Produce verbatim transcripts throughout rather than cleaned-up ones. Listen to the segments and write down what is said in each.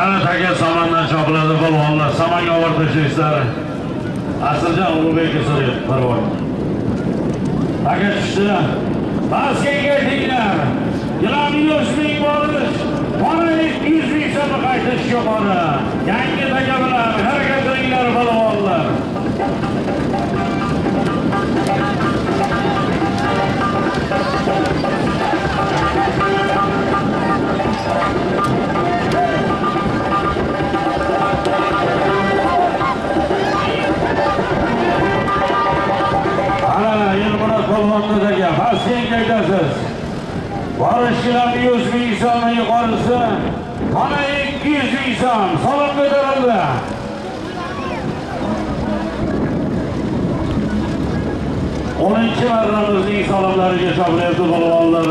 Mana taka samandan chopiladi polvonlar, samonga olib tashlaysizlar. Aslida Ulug'bekka so'rayapti parvon. Taka tushdi. Baskaga teglar. Yilon yuz ming borish. Mana ikki yuz ming so'm qaytish yuqori. Yangi taka bilan harakat qilinglar polvonlar. Ana Yilmurat polvonnikiga Baskaga aytasiz. Borish yilon yuz ming so'm yuqorisi. Mana ikki yuz ming so'm so'm ko'tarildi. o'ninchi marramizning salomlariga chopilyapti polvonlar.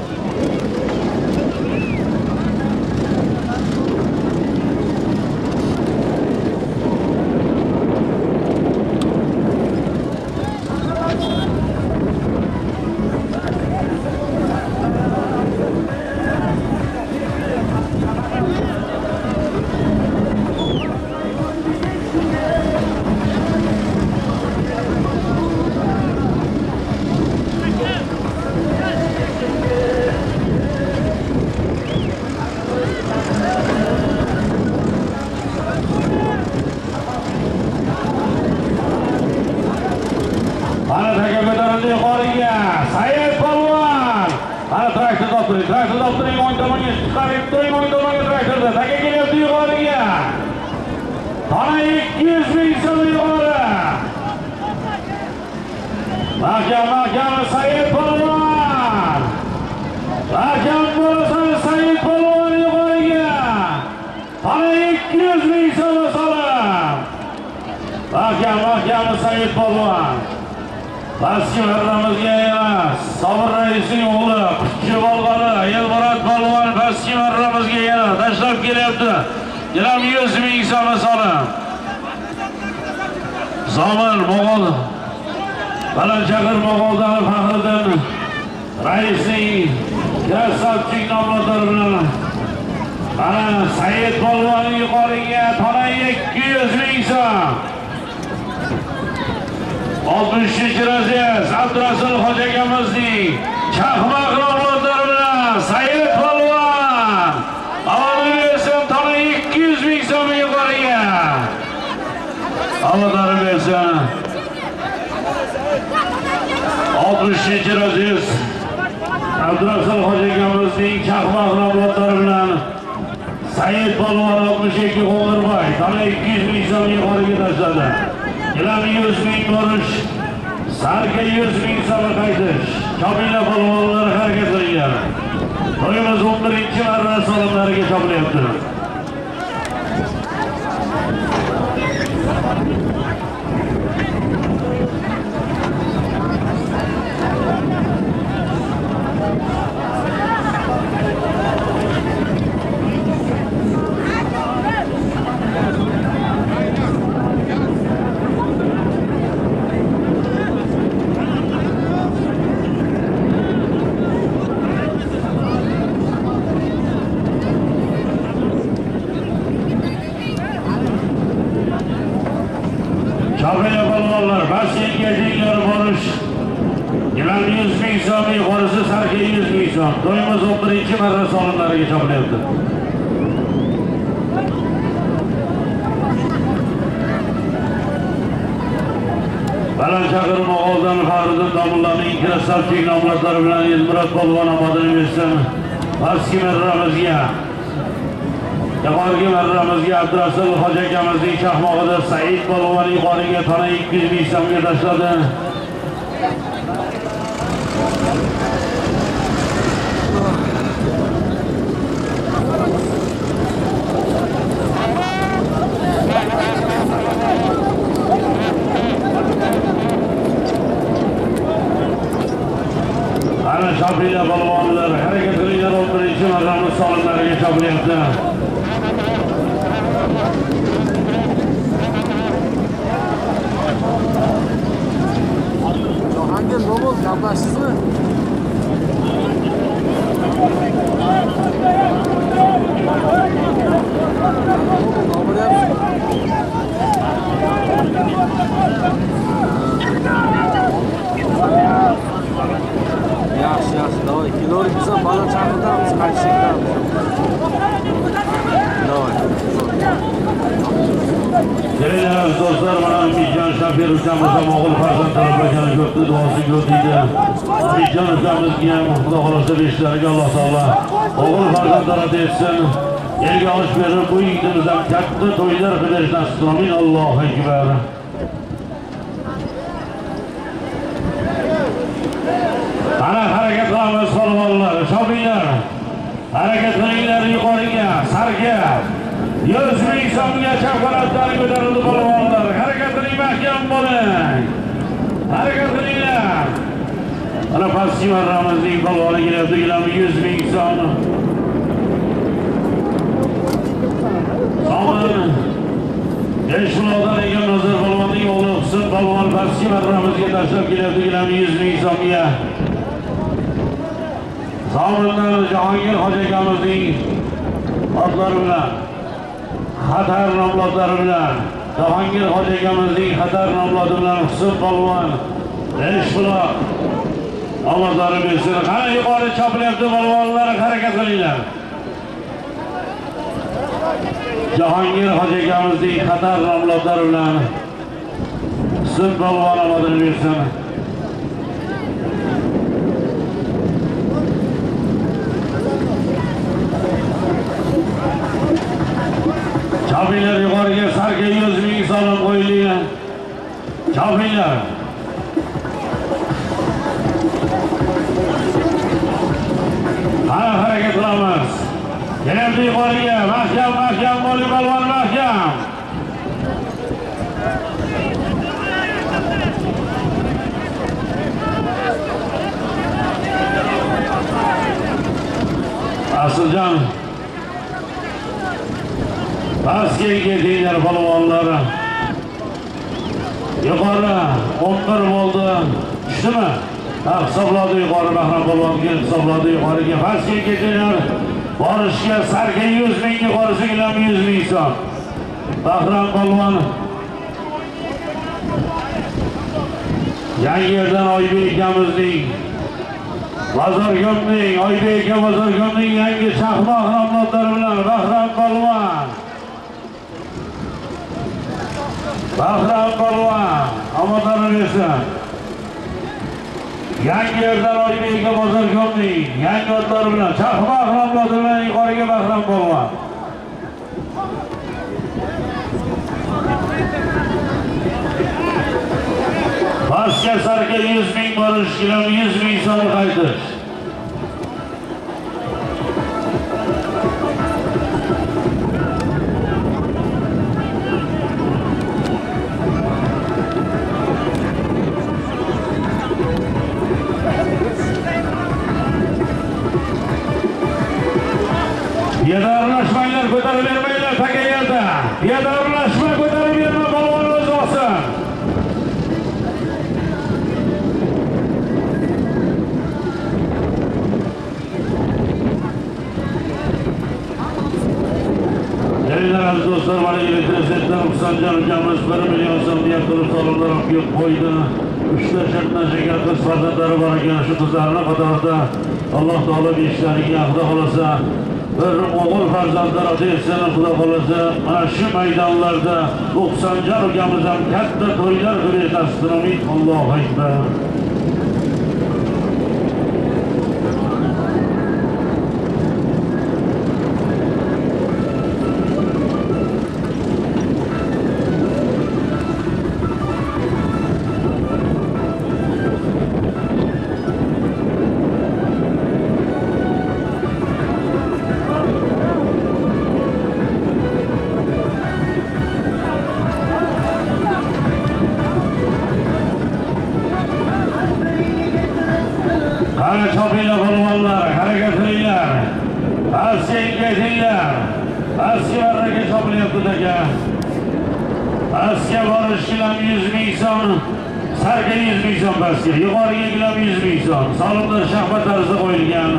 Traktor toptiring, o'ng tomonga chiqarib turing, o'ng tomonga traktorda. Taka kelyapti yuqoriga. Mana ikki yuz ming so'm yuqori. Mahkam, mahkam Said polvon. Mahkam bo'lsin Said polvon yuqoriga. Mana ikki yuz ming so'm so'm. Mahkam, mahkam Said polvon. Baski marramizga emas, Sobir raisning o'g'li, Qushchi bolg'ani, Yilmurat polvon baski marramizga yana tashlab kelyapti. Yana yuz ming so'm so'm. Zomin Mo'g'ul, Balandchaqir Mo'g'uldan Faxriddin raisning krasavchik nomlari bilan mana Said polvon yuqoriga tona ikki yuz ming so'm. oltmishinchi razryad Abdurasul Hoji akamizning chaqmoq nomlari bilan Said polvon avvalgi bersin tona ikki yuz ming so'm yuqoriga. Avvalgi bersin oltmishinchi razryad Abdurasul Hoji akamizning chaqmoq nomlari bilan Said polvon oltmish ikki Qo'ng'irboy tona ikki yuz ming so'm yuqoriga tashladi. Yilon yuz ming borish, sarga yuz ming so'm qaytish. Chopinglar polvonlar harakat qilinglar. To'yimiz o'n birinchi marra salomlariga chopilyapti. Chopinglar polvonlar, Baskiga teglar borish. Yilon yuz ming so'm yuqorisi, sarga yuz ming so'm. To'yimiz o'n birinchi marra salomlariga chopilyapti. Balandchaqir Mo'g'uldan Faxriddin domlaning krasavchik nomlari bilan Yilmurat polvon omadini bersin. Baski marramizga Yuqorgi marramizga Abdurasul Hoji akamizning chaqmog'ida Said polvon yuqoriga tona ikki yuz ming so'mga tashladi. Ana chopinglar polvonlar, harakat qilinglar, o'n birinchi marramiz salomlariga chopilyapti. Hangi nomol yapasızı? Gelin dostlar, bana Mijan Şafir hocamızda Moğol farzand taraflaganı gördü, duası gördüydü. Mijan hocamızga Xudo xolasa beşlariga Alloh taolo Moğol farzandlari etsin. Elga olish berib, bu yig'imizdan katta to'ylar qilish nasib qilsin. Allohu akbar. Ana harakat qilamiz polvonlar, shobiylar. Harakat qilinglar yuqoriga, sarga. yuz ming so'mga chaqaloqlari ko'tarildi polvonlar. Harakat qiling, mahkam bo'ling. Harakat qilinglar. Ana pastki marramizning polvoni kelyapti, yuz ming so'm. So'm. Eshlodan ekan Nazar polvonning o'g'li Husan polvon pastki marramizga tashlab kelyapti, yuz ming so'mga. So'mdan Jahongir hoji akamizning otlari bilan Xatar nomlodlari bilan Jahongir hoji akamizning Xatar nomlodi bilan Husan polvon Eshloq omadlari bersin. Qani yuqori chopilyapti polvonlar, harakat qilinglar. Jahongir hoji akamizning Xatar nomlodlari bilan Husan polvon omadini bersin. Chopinglar yuqoriga, sarga yuz ming so'm qo'yilgan. Chopinglar. Qani harakat qilamiz. Kelyapti yuqoriga, mahkam, mahkam bo'ling polvon, mahkam. Asiljon. Pastga ketinglar polvonlar. Yuqori o'n bir bo'ldi. Tushdimi? Ha, hisobladi yuqori Bahrom polvonga, hisobladi yuqoriga. Pastga ketinglar. Borishga sarga yuz ming, yuqorisiga yuz ming so'm. Bahrom polvon. Yangiyo'ldan Oybek akamizning Bozorgomning, Oybek aka Bozorgomning yangi chaqmoq nomlodlari bilan Bahrom polvon. Bahrom polvon omadlari bersin. Yangiyo'ldan Oybek aka Bozorgomning yangi otlari bilan chaqmoq nomlodi bilan yuqoriga Bahrom polvon. Pastga sarga yuz ming borish, yuz ming so'm qaytish. Piyoda aralashmanglar, ko'tarib bermanglar taka yerda. Piyoda aralashma, ko'tarib berma, polvon o'zi olsin. Gelinglar aziz do'stlar, mana elektrosiyatdan Husanjon ukamiz bir million so'm deyib turib so'rovlar olib qo'ydi. Uchta shartdan shakar qiz farzandlari bor ekan, shu qizlarni qatorida Alloh taolo beshlariga Xudo xolasa bir o'g'il farzandlar ota etsin. Xudo xolasa mana shu maydonlarda Husanjon ukamiz ham katta to'ylar qilish nasib qilsin. Allohu akbar. Ana chopinglar polvonlar, harakat qilinglar. Pastga ketinglar. Pastga barraga chopilyapti aka. Pastga borish bilan yuz ming so'm, sarga yuz ming so'm pastga, yuqoriga bilan yuz ming so'm. Solimlar shahmat tarzida qo'yilgan.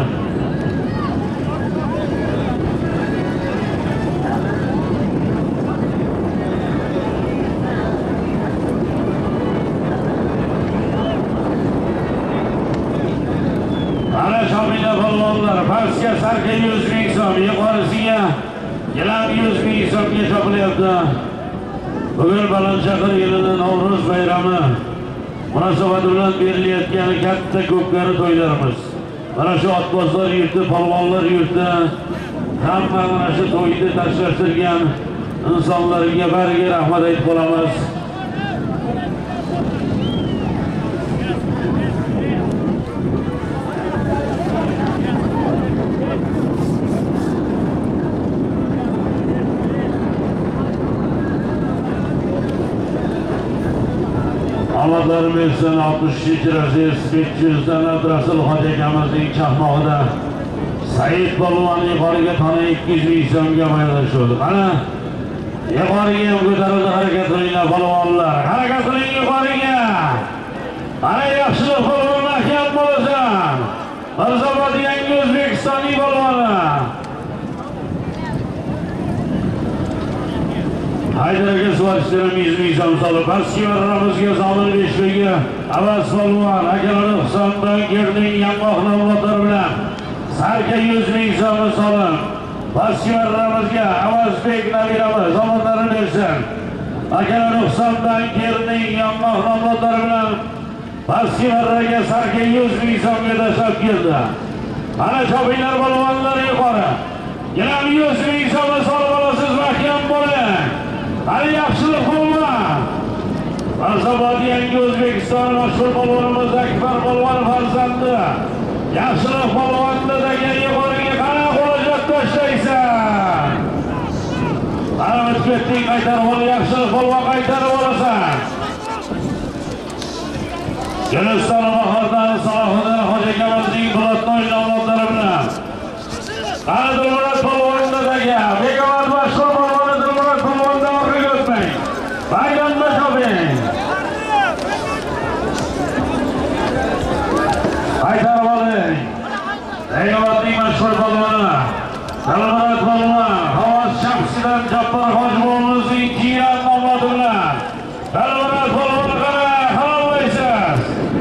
Ana chopinglar polvonlar, pastga sarga yuz ming so'm, so'm yuqorisiga gilam yuz ming so'mga chopilyapti. Bugun Balandshahar yilining Navro'z bayrami munosabati bilan berilayotgan katta ko'pkari to'ylarimiz. Mana shu otbozlar yurti, polvonlar yurti, hamma mana shu to'yni tashlashtirgan insonlarga bariga rahmat aytib qolamiz. Omadlarim bersin oltmish uchinchi rasis besh yuzdan Abdurasul Hoji akamizning chaqmog'ida Said polvon yuqoriga tona ikki yuz ming so'mga maydalashdi. Mana yuqoriga ham ko'tarildi, harakat qilinglar polvonlar. Harakat qiling yuqoriga. Mana yaxshilik polvon mahkam bo'lasan. Mirzobod yangi O'zbekistonning polvoni. Haydarga suvarishtirim yuz ming so'm solib, pastki marramizga Zomin Beshbekga Avaz polvon akalari Husandan Gerning yangoq nomlotlar bilan Sarka yuz ming so'm solib, pastki marramizga Avazbek nabiramiz Zominlarini bersin. Akalari Husandan Gerning yangoq nomlotlar bilan pastki marraga Sarka yuz ming so'mga tashlab keldi. Ana chopinglar polvonlar yuqori. Gilam yuz ming so'm solib olasiz, mahkam bo'ling. Hali yaxshilik polvon. Mirzobod yangi O'zbekiston mashhur polvonimiz Akbar polvon farzandi. Yaxshilik polvonni degan yuqoriga qana qo'lajab tashlaysan. Qara o'tibetding qaytarib ol, yaxshilik polvon qaytarib olasan. Guliston Bahordan Salohiddin Hoji akamizning Bulatnoy nomlari bilan qara Dilmurod polvonni degan Bekobod mashhur polvoni Dilmurod polvonni orqaga o'tmang. Maydonda choping. Qaytarib oling. Bekobodning mashhur polvoni Dilmurod polvon Havas Shamsidan Jabbor Hojibovimizning Jiyan nomlari bilan Dilmurod polvonni qara halollaysiz.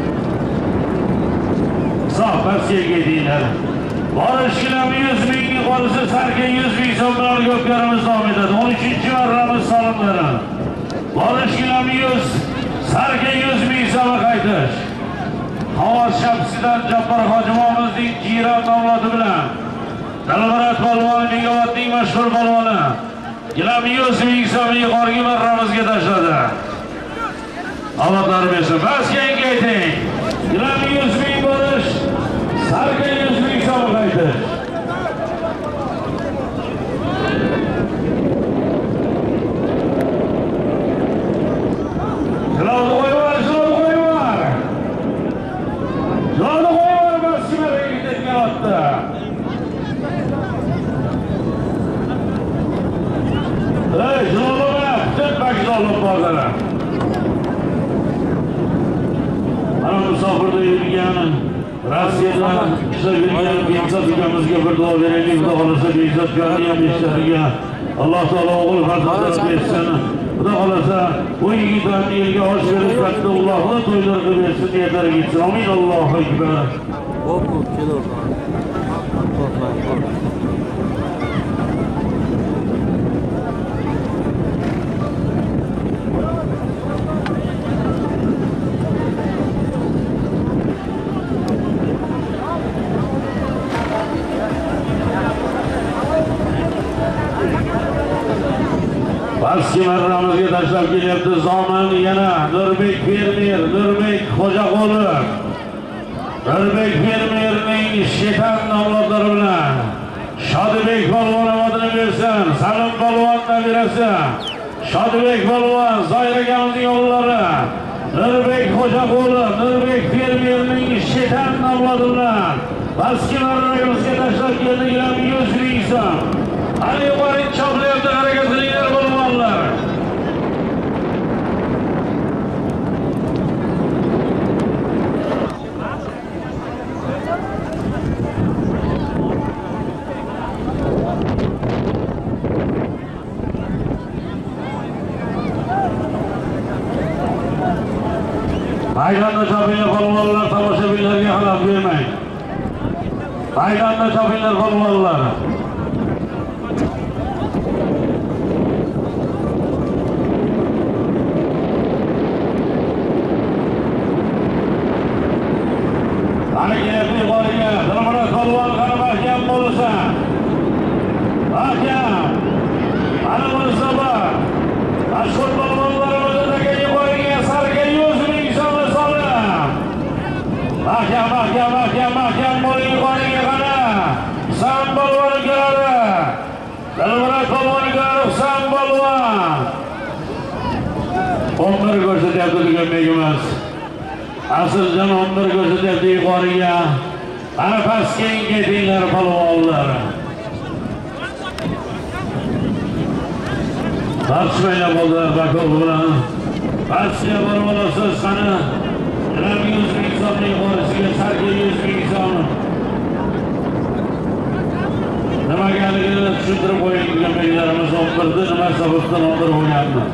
Hisob pastga deydilar. Borish gilam yuz ming yuqorisi Sarka yuz ming so'm bilan ko'pkarimiz davom etadi. o'n uchinchi marramiz solimlari. Borish gilam yuz, Sarka yuz ming so'm qaytish. Havas Shamsidan Jabbor Hojibovimizning Jiran nomlari bilan Dilmurod polvon Bekobodning mashhur polvoni gilam yuz ming so'm yuqorgi marramizga tashladi. Omadlar bersin. Pastga ayting. Gilam yuz ming borish, Sarka yuz ming so'm qaytish. Jilovni qo'yvar, jilovni qo'yvar. Jilovni qo'yvar, masjidga ketgan otda. Ey, jilovni, teppak jilovni bozora. Mana musofirda yurgan Rossiyada ishlab yurgan Behzod ukamizga bir duo beraylik. Xudo xolasa Behzod ukamning ham ishlariga Alloh taolo o'g'il farzandlar bersin. Xudo xolasa bu yigitlarni elga osh berib katta Allohni to'ylar qilib bersin, niyatlari yetsin. Amin. Allohu akbar. Hop hop kelur. Pastki marramizga tashlab kelyapti Zomin yana Nurbek fermer, Nurbek Xo'jaqulov. Nurbek fermerning Shetan nomlari bilan Shodibek polvon omadini bersin. Salim polvon nabirasi Shodibek polvon Zoiragamizning o'g'illari Nurbek Xo'jaqulov, Nurbek fermerning Shetan nomlari bilan pastki marramizga tashlab keldilar yuz ming so'm. Hali yuqori choplayapti, harakat qilinglar polvonlar. Maydonda chopinglar polvonlar, tomoshabinlarga xalal bermang. Maydonda chopinglar polvonlar. Dilmurat polvoniga Ruxsan polvon. o'n bir ko'rsatyapti tugamagimiz. Asiljon o'n bir ko'rsatyapti yuqoriga. Ana pastga ketinglar polvonlar. Tartishmaylar bo'ldilar Bakov bilan. Pastga borib olasiz qani. yuz ming so'mning yuqorisiga sarga yuz ming so'm. Nimagaligini tushuntirib qo'ying tugamaglarimiz o'n birda nima sababdan o'n bir bo'lyapti.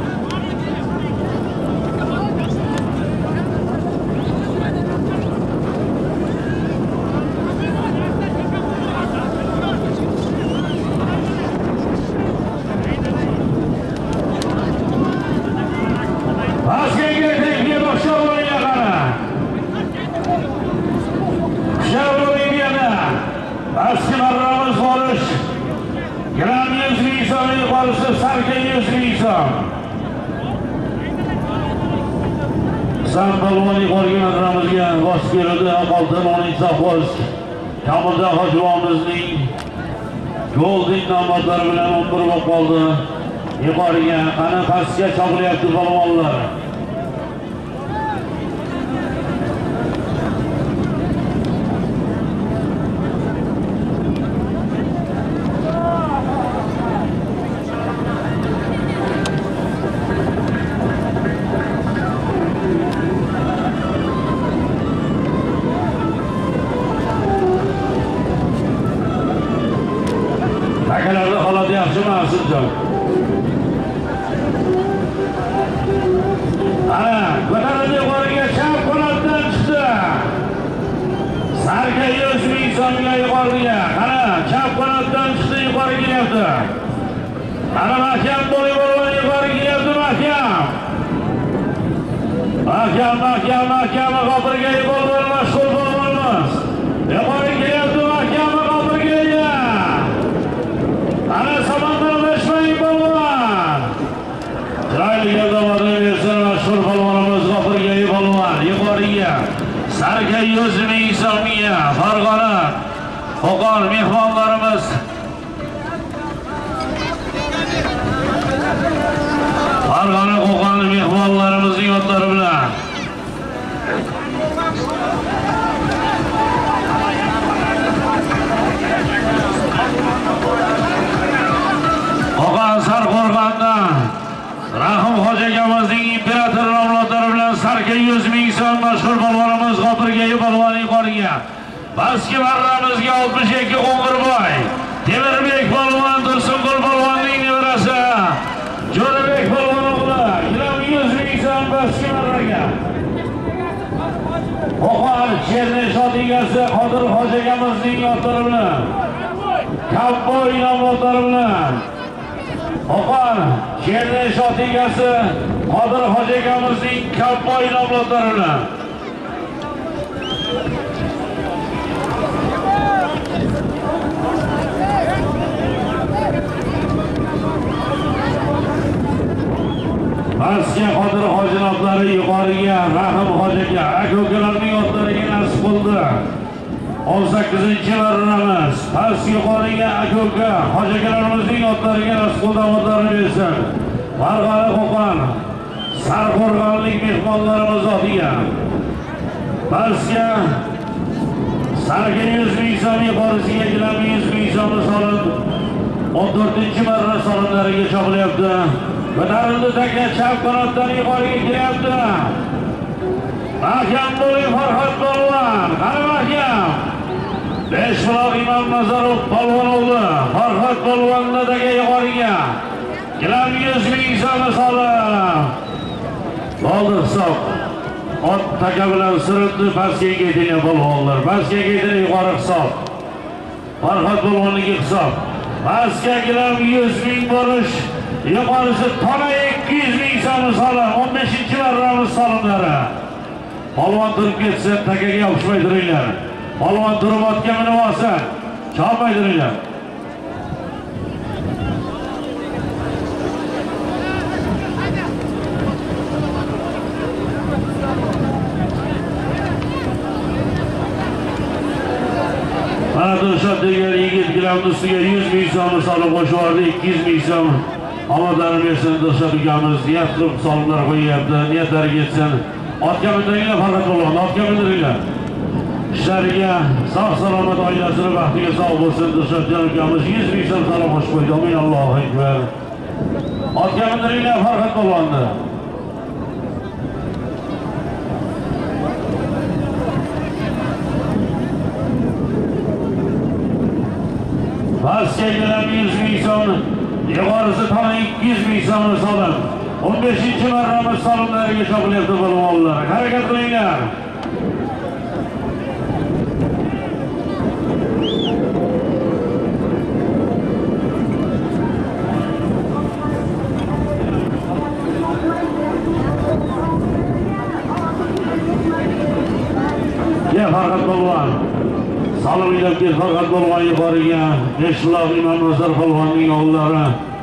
San polvon yuqoriga nazarimizga bosh keladi. Oltin o'nin safvoz Kamiljon Hojibovimizning golden nomlari bilan o'n bir bo'lib qoldi. Yuqoriga qani pastga chopilyapti polvonlar. Akalarda holat yaxshimi Asiljon? Ana, ko'tarildi yuqoriga chap qanotdan chiqdi. Sarga yuz ming so'mga yuqoriga. Ana, chap qanotdan chiqdi yuqoriga kelyapti. Ana mahkam bo'li bo'lgan yuqoriga kelyapti mahkam. Mahkam, mahkam, mahkam g'ofirga bo'lgan mashg'ul bo'lganmiz. Yuqoriga kelyapti mahkam g'ofirga. Ana samandarlashmang polvon. Chiroyli yordamini bersin mashhur polvonimiz G'ofirga polvon. Yuqoriga sarga yuz ming so'mga Farg'ona Qo'qon mehmonlarimiz Farg'ona Qo'qon mehmonlarimizning otlari bilan Qo'qon Sarqo'rg'ondan Rahim Hoji akamizning imperator nomlari bilan sarga yuz ming so'm mashhur polvonimiz G'ofirga polvon yuqoriga. Baski marramizga oltmish ikki Qo'ng'irboy. Temirbek polvon Tursunqul polvonning nevarasi. Jo'rabek polvon o'g'li yuz ming so'm baski marraga. Qo'qon Chernish egasi Qodir Hoji akamizning otlari bilan Kavboy nomlari bilan Qo'qon Chernish egasi Qodir Hoji akamizning Kavboy nomlari bilan Pastga Qodir Hoji nomlari yuqoriga Rahim Hoji aka aka-ukalarning otlariga nasib bo'ldi. o'n sakkizinchi marramiz past yuqoriga aka-uka Hoji akalarimizning otlariga nasib bo'ldi. Omadlarini bersin. Farg'ona Qo'qon Sarqo'rg'onlik mehmonlarimiz otiga pastga sarga yuz ming so'm yuqorisiga gilam yuz ming so'm solinib o'n to'rtinchi marra solinlariga chopilyapti. Ko'tarildi taka chap qanotdan yuqoriga kelyapti. Mahkam bo'ling Farhod polvon. Qani mahkam. besh buloq Imom Nazarov polvon o'g'li Farhod polvonni taka yuqoriga. Gilam yuz ming so'm solib. Bo'ldi hisob. Ot taka bilan suribdi pastga ketgan polvonlar. Pastga ketgan yuqori hisob. Farhod polvonning hisob. Pastga gilam yuz ming borish. Yuqorisi tona ikki yuz ming so'm solib o'n beshinchi marramiz solimlari. Polvon turib ketsa takaga yopishmay turinglar. Polvon turib otga minib olsa, chopmay turinglar. Mana Dilshod degan yigit ukamni ustiga yuz ming so'mni solib qo'shiyordi, ikki yuz ming so'm. Omadlarim bersin, Dilshod ukamiz niyat qilib solimlar qo'yyapti. Niyatlari ketsin. Otga mindiringlar, Farhod polvon, otga mindiringlar. Ishlariga sog' salomat, oilasini baxtiga sog' bo'lsin. Dilshodjon ukamiz yuz ming so'm solib qo'shib qo'ydi. Amin, Allohu akbar. Otga mindiringlar, Farhod polvonni. Pastga kelib yuz ming so'm, yuqorisi tana ikki yuz ming so'mni solib o'n beshinchi marramiz solimlariga chopilyapti polvonlar. Harakat qilinglar. Ya Farhod polvon. Salom ilib kel Farhod polvon yuqoriga. Beshloq Imom Nazar polvonning o'g'illari.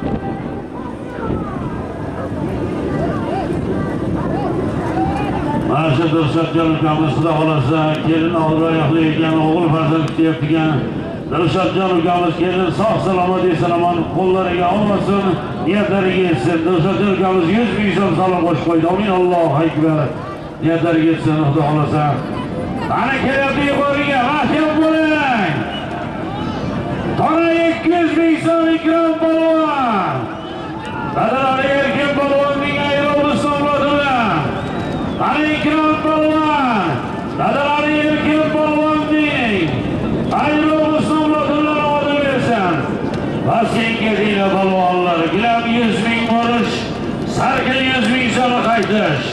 Marshal Dilshodjon ukamiz xudo xolasa kelin og'ir oyoqli ekan, o'g'il farzand kutyaptigan. Dilshodjon ukamiz kelin sog' salomat eson-omon qo'llariga olmasin, niyatlariga yetsin. Dilshodjon ukamiz yuz ming so'm salom qo'shib qo'ydi. Amin, Allohu akbar. Niyatlariga yetsin xudo xolasa. Ana kelyapti yuqoriga, mahkam bo'ling. Tona ikki yuz ming so'm Ikrom polvon. Dadalari erkin polvonning ayrovli so'mlari bilan. Ana Ikrom polvon. Dadalari erkin polvonning ayrovli so'mlari bilan olib bersin. Vasenga deyla polvonlar, gilam yuz ming borish, sarka yuz ming so'm qaytish.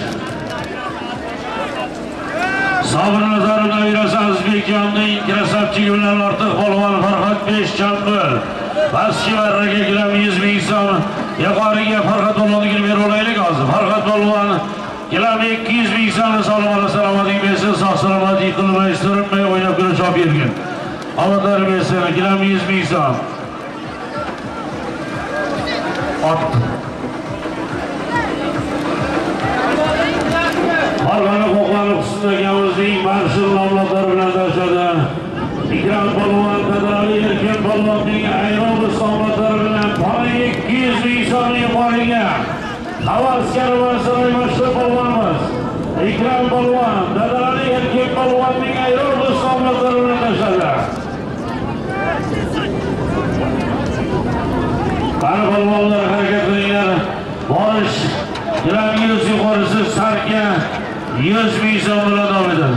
Sabr nazarida Virasi Azizbekjonning krasavchigi bilan ortiq polvon Farhod Beshchanqul. Pastki marraga gilam yuz ming so'm, yuqoriga Farhod polvonga berib olaylik hozir. Farhod polvon gilam ikki yuz ming so'mni solib ola salomatlik bersin, sog' salomat yiqilmay, surinmay o'ynab kula chop bergin. Omadlar bersin, gilam yuz ming so'm. Ot. Farg'ona qo'qoni qismidagimizning marshal nomlari bilan tashladi. Ikrom polvon, Dadali erkin polvonning ayrovli so'mlari bilan tona ikki yuz ming so'm yuqoriga. Havaskar va saroy marshal polvonimiz Ikrom polvon, Dadali erkin polvonning ayrovli so'mlari bilan tashladi. Qani polvonlar harakat qilinglar. Borish gilam yuz yuqorisi sarka yuz ming so'm bilan davom etadi.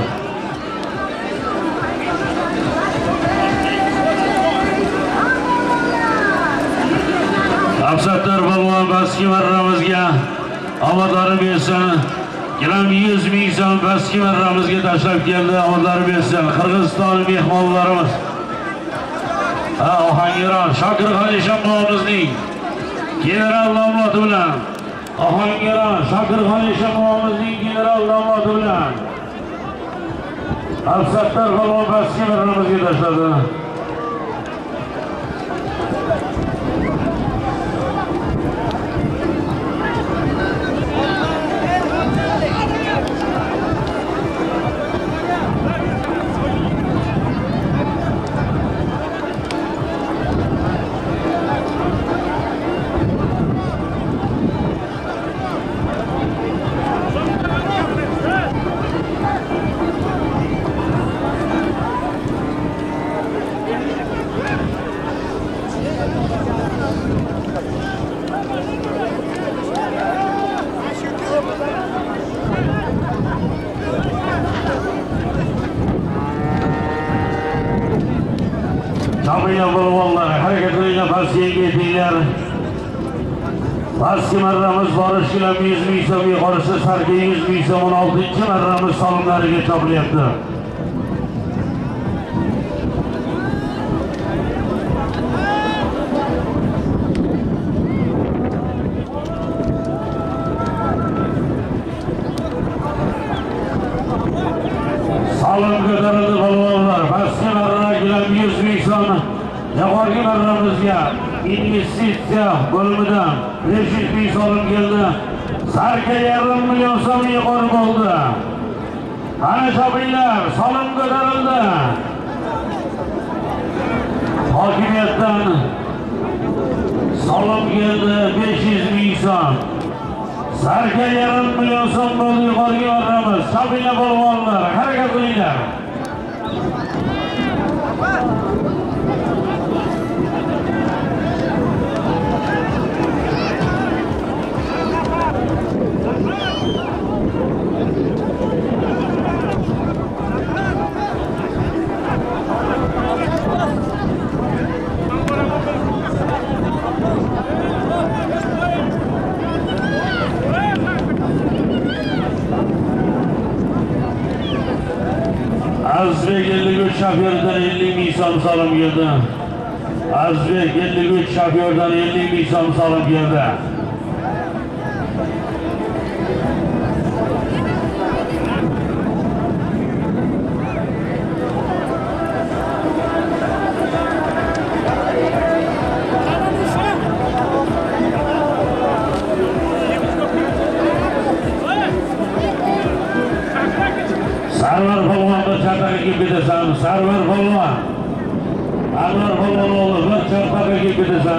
Afsatlar polvon pastki marramizga omadlari bersin. Gilam yuz ming so'm pastki marramizga tashlab keldi. Omadlari bersin. Qirg'iziston mehmonlarimiz. Ha, Ohangiron Shokirxon Eshomovimizning general nomloti bilan Ohangiron Shokirxon Eshomovimizning general nomloti bilan Afsatlar polvon pastki marramizga tashladi. Çapıyla polvonlar hareketliğine pastkiye getirdiler. Pastki marramız barış gilam yuz ming so'm, yuqorisi sarka yuz ming so'm, o'n oltinchi marramiz solimlariga chopilyapti. Solim ko'tarildi polvonlar. Pastki marra gilam yuz ming so'm, yuqorgi marramizga investitsiya bo'limidan besh yuz ming so'm keldi. Sarka yarim million so'm yuqori bo'ldi. Ana chopinglar, solim ko'tarildi. hokimiyatdan solim keldi besh yuz ming so'm. Sarka yarim million so'm bo'ldi yuqoriga yuboramiz. Sabina polvonlar, harakat qilinglar. Azizbek ellik uch şoförden ellik ming so'm solim keldi. Azizbek ellik uch şoförden ellik ming so'm solim keldi. Sarvar polvon bir chaqaga kelib ketasan. Sarvar polvon. Anvar polvon o'g'li bir chaqaga kelib ketasan.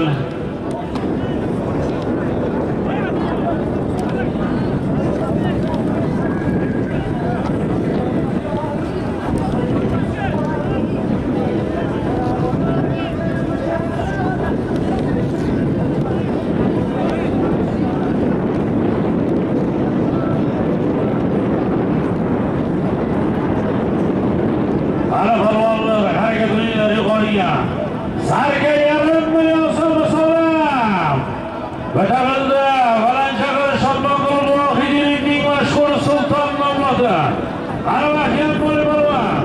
Sarka yarim million so'm so'ram. Batamanda Valanchaqar Shodmonqul Vohidovning mashhur sulton nomladi. Ana vaqt bo'lib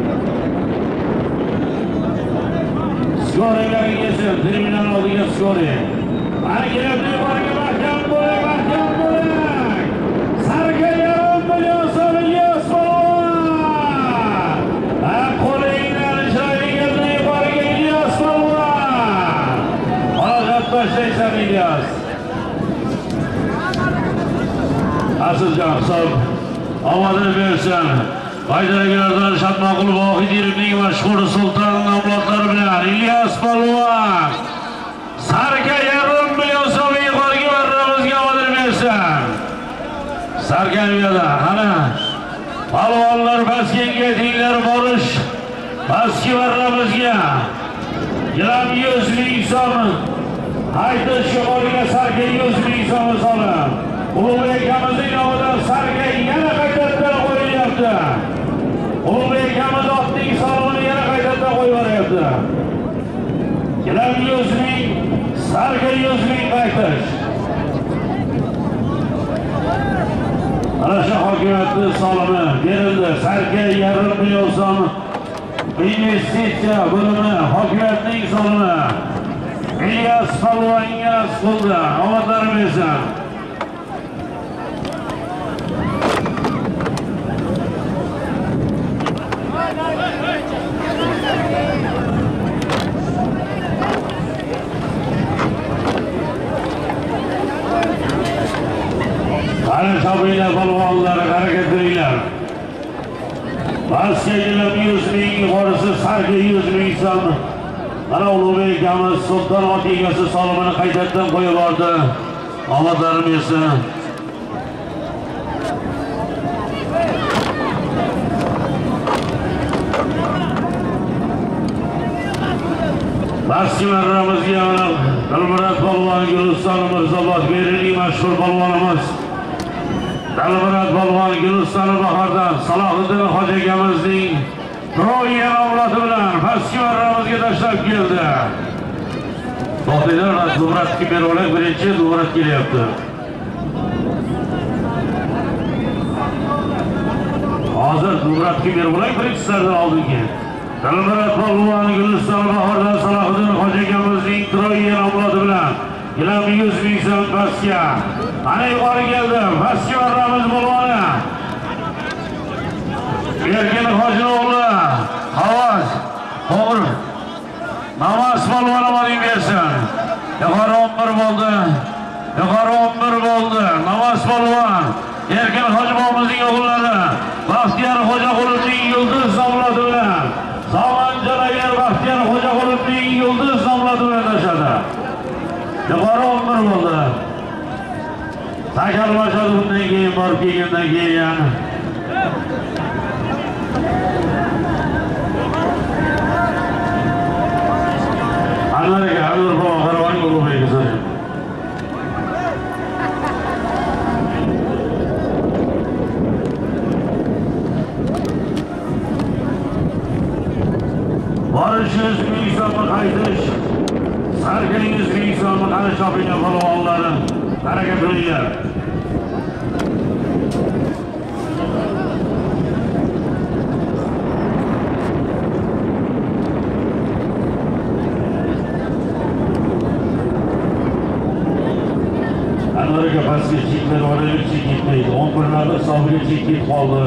Skoringlarga kelsin, terminal oldiga skoring. Ana kelib yuqoriga mahkam bo'ling, mahkam bo'ling. Sarka yarim million so'mga polvon. Ha, qo'lingdan ishlaydigan yuqoriga Ilyos polvon. Hozir boshlaysan Ilyos. Asiljon hisob omadini bersin. Foydalilardan Shodmonqul Vohidovning mashhur sulton nomlodlari bilan Ilyos polvon. Sarka yarim million so'm yuqoriga varramizga omadini bersin. Sarka yo'lda ana polvonlar Toshkentga tenglar borish pastki varramizga gram yuz ming so'm haydash yuqoriga Sarka yuz ming so'm solib Ulug'bek akamizning nomidan Sarka yana qaytadan qo'yilyapti. Ulug'bek akamiz otning solig'ini yana qaytadan qo'yib yuboryapti. gram yuz ming, Sarka yuz ming qaytash. Ana shu hokimiyatning solimi berildi. Sarka yarim million so'm investitsiya bo'limi hokimiyatning solimi Ilyos polvonga qildi. Omadlarim bersin. Ana sabiylar polvonlar harakat qilinglar. Pastga yuz ming, yuqorisi Sarka yuz ming so'm. Mana Ulug'bek akamiz sulton ot egasi solimini qaytadan qo'yib yubordi. Omadlarim bersin. Pastki marramizga mana Dalmurat polvon Guliston Mirzobod Beriniy mashhur polvonimiz Dalmurat polvon Guliston Bahordan Salohiddin hoji akamizning Troya avlodi bilan pastki marramizga tashlab keldi. To'xtanglar, Dalmuratga berib birinchi Dalmurat kelyapti. Hozir Dalmuratga berib birinchi sardan oldingi Dalmurat polvon Guliston Bahordan Salohiddin hoji akamizning Troya avlodi bilan gram yuz ming so'm pastga. Ana yuqori keldi. Pastki marramiz polvoni. Erkin hoji o'g'li Havas To'g'ri. Namaz polvoni oling bersin. Yuqori o'n bir bo'ldi. Yuqori o'n bir bo'ldi. Namaz polvon Erkin hoji bobomizning o'g'illari Baxtiyor Xo'jaqulovning yulduz avlodi bilan Zoman Jalayer Baxtiyor Xo'jaqulovning yuqori o'n bir bo'ldi. Takal boshladi bundan keyin borib kelgandan keyin. Anvar aka, Anvar bobo qaravani bo'lmaydi so'rayman. Barış yüz bin insonga qaytish, sarkan yüz bin insonga qarash topilgan polvonlarni harakat qilinglar. Anvarga pastga cheklar oraya chek ketmaydi. o'n birlarda hisobiga chek ketib qoldi.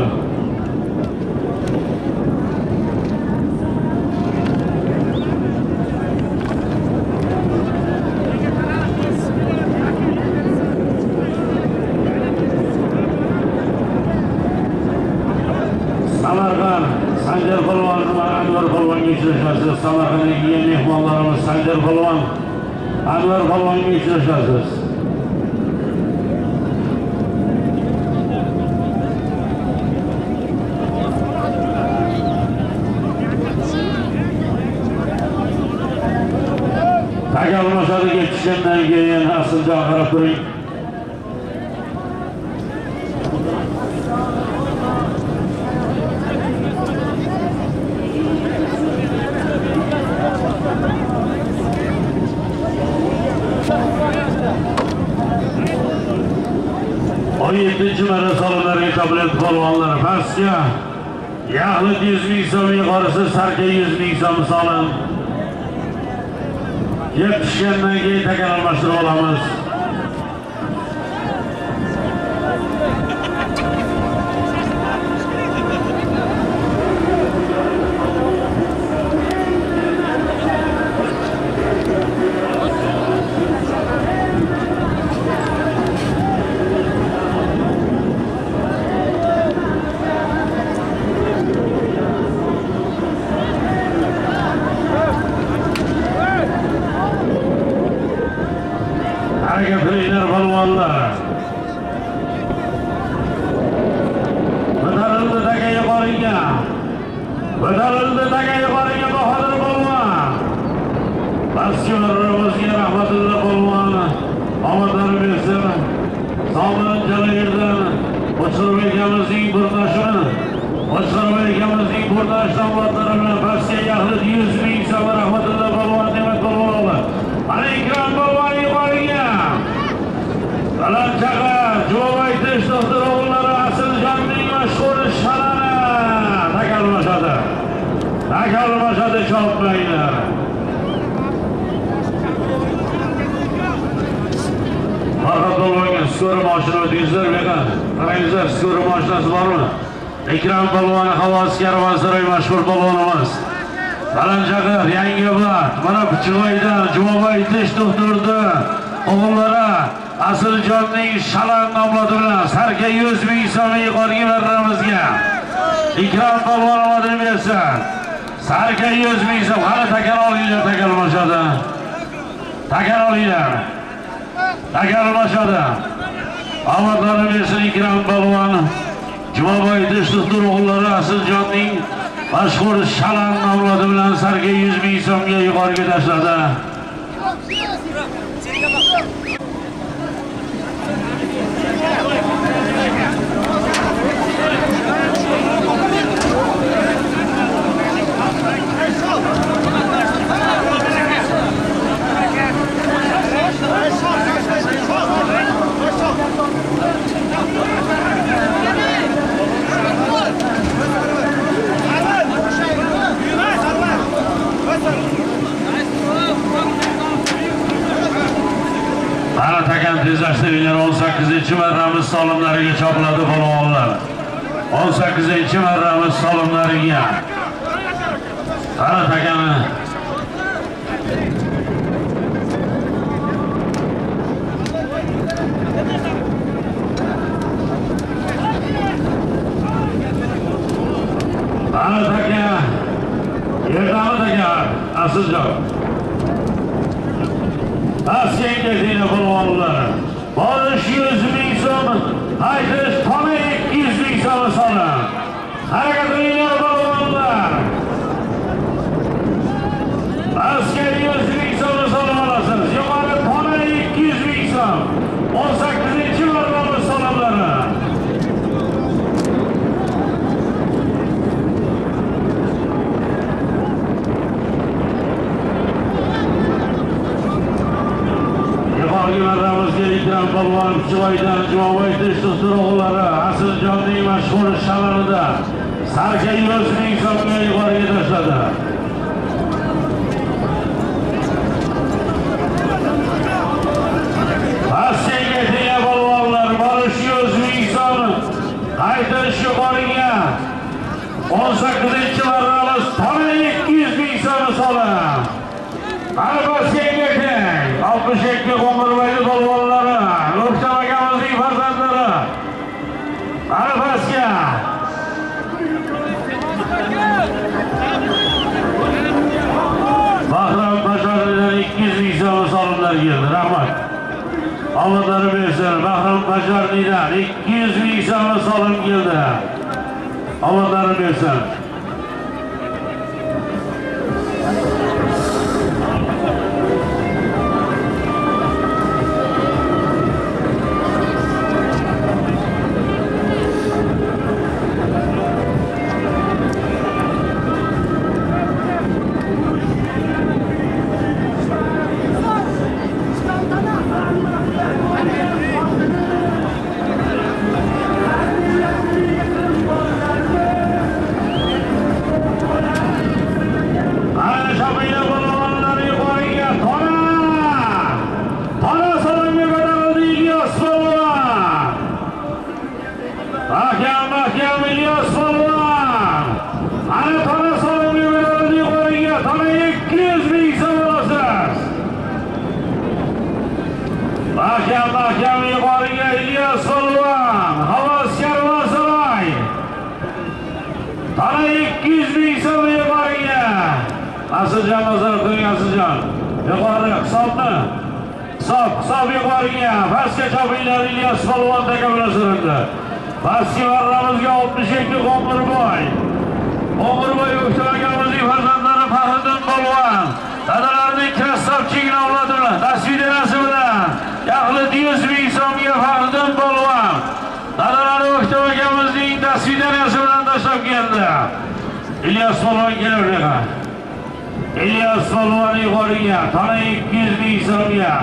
Samarqand Sanjar polvon va Anvar polvonga uchrashasiz. Samarqandga kelgan mehmonlarimiz Sanjar polvon, Anvar polvonga uchrashasiz. Takal masalaga tushgandan keyin aslida qarab turing. o'n yettinchi marta solinlarga topiladi polvonlar. Pastga yaxlit yuz ming so'm, yuqorisi sarka yuz ming so'm solin. Yeb pishgandan keyin takal almashtirib olamiz. Hareketliler polvonlar. Ko'tarildi taka yuqoriga. Ko'tarildi taka yuqoriga Bahodir polvon. Baskiylarimizga rahmatulloh polvon. Omadlar bersin. Sog'lom joylardan Qo'chqorov akamizning burdoshlari, Qo'chqorov akamizning burdosh davlatlari bilan pastga yaxlit yuz ming so'm rahmatulloh polvon demak polvonlar. Ana ikrom polvon yuqoriga. Baland chaqa, Javoy tish doktor o'g'illari Asiljonning mashhur shalani. Takal boshladi. Takal boshladi chopmaylar. Farhod polvonga skor mashina o'tizlar beqan. Qarangizlar, skor mashinasi bormi? Ikrom polvon Havos karvonsaroy mashhur polvonimiz. Baland chaqa, Yangiobod, mana Pichoydan Javoy tish doktordi o'g'illari Asiljonning shalan nomlodi bilan sarka yuz ming so'm yuqoriga berramizga. Ikrom polvon omadini bersin. Sarka yuz ming so'm. Qani takal olinglar, takal boshadi. Takal olinglar. Takal boshadi. Omadlarini bersin Ikrom polvon. Jumaboy tish doktor o'g'illari Asiljonning mashhur shalan nomlodi bilan sarka yuz ming so'mga yuqoriga tashladi. Ana takan tezlashtiringlar. o'n sakkizinchi marramiz solimlariga chopiladi polvonlar. o'n sakkizinchi marramiz solimlariga. Ana takani Ana taka Yerdami taka Asiljon. Pastga Dina polvonlar. Borish yuz ming so'm, qaytish tona ikki yuz ming so'm so'ra. Harakat qilinglar polvonlar. Pastga yuz ming so'm so'ra olasiz. Yuqori tona ikki yuz ming so'm. o'n sakkizinchi marrani so'ramlari. Yuqorigilarımizga ikram polvon Chivoydan Jumaboy Teshdo'stur o'g'illari Asiljonning mashhur shaharida sarka yuz ming so'mga yuqoriga tashladi. Pastga deya polvonlar borish yuz ming so'm, qaytish yuqoriga o'n sakkizinchi marramiz tona ikki yuz ming so'm so'ra. Mana pastga teng oltmish ikki Qo'ng'irboyli polvonlari, O'ktam akamizning farzandlari. Mana pastga Bahrom Bashordan ikki yuz ming so'm so'rimlar keldi. Rahmat. Omadlari bersin. Bahrom Bashordan ikki yuz ming so'm so'rim keldi. Omadlari bersin. Asiljon nazar qiling Asiljon. Yuqori hisobni. Hisob, hisob yuqoriga. Pastga chopinglar Ilyos polvon takomillastirdi. Pastga marramizga oltmish ikki Qo'ng'irboy. Qo'ng'irboy O'ktam akamizning farzandlari Faxriddin polvon. Dadalarining krasavchik avlodi bilan, tasvirlanasi bilan yaxlit yuz ming so'mga Faxriddin polvon. Dadalari O'ktam akamizning tasvirlanasi bilan tashlab keldi. Ilyos polvon kelaveradi. İlyas polvon yuqoriga, tona ikki yuz ming so'mga.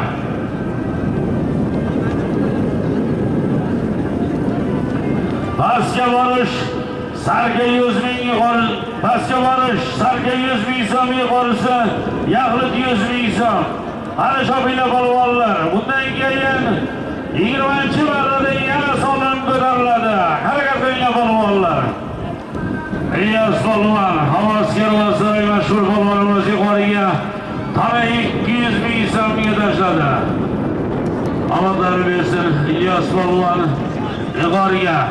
Pastga borish, sarka yuz ming yuqori, pastga borish, sarka yuz ming so'm yuqorisi, yaxlit yuz ming so'm. Ana shopinglar polvonlar, bundan keyin yigirmanchi marrada yana sondan ko'tariladi. Harakat qilinglar polvonlar. İlyas polvon, havaskor va saroy mashhur polvonimiz yuqoriga tona ikki yuz ming so'mga tashladi. Omadlari bersin İlyas polvon yuqoriga.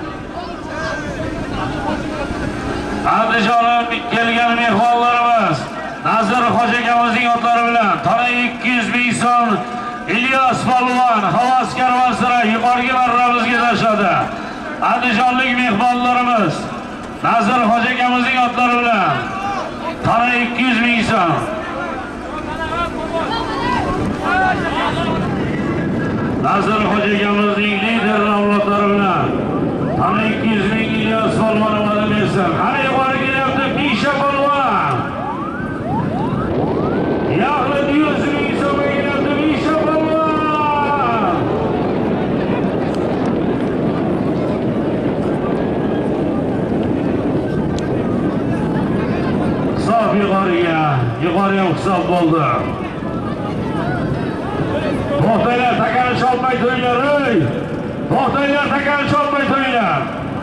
Andijondan kelgan mehmonlarimiz Nazir Hoji akamizning otlari bilan tona ikki yuz ming so'm İlyas polvon havaskor va saroy yuqoriga marramizga tashladi. Andijonlik mehmonlarimiz Nazir Hoji akamizning otlari bilan tona ikki yuz ming so'm. Nazir Hoji akamizning lider avlodlari bilan tona ikki yuz ming Ilyos polvon omadi bersin. Qani yuqori kelyapti Misha polvon. Yaxlit yuz ming so'mga kelyapti Misha polvon. Hisob yuqoriga, yuqoriga hisob bo'ldi. To'xtanglar, takani chopmay turinglar, ey! To'xtanglar, takani chopmay turinglar.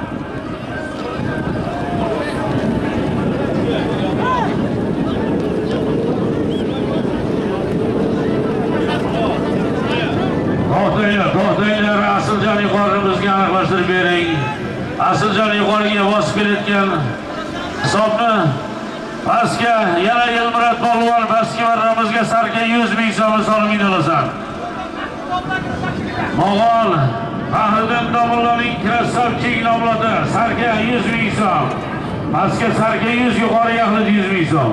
To'xtanglar, to'xtanglar, Asiljon yuqorimizga aniqlashtirib bering. Asiljon yuqoriga bosib kelayotgan hisobni Pastga yana Yilmurat polvon pastki marramizga sarka yuz ming so'm solib idolasan. Mo'g'ul Fahriddin Domulloning krasavchik nomlodi sarka yuz ming so'm. Pastga sarka yuz, yuqori yaxlit yuz ming so'm.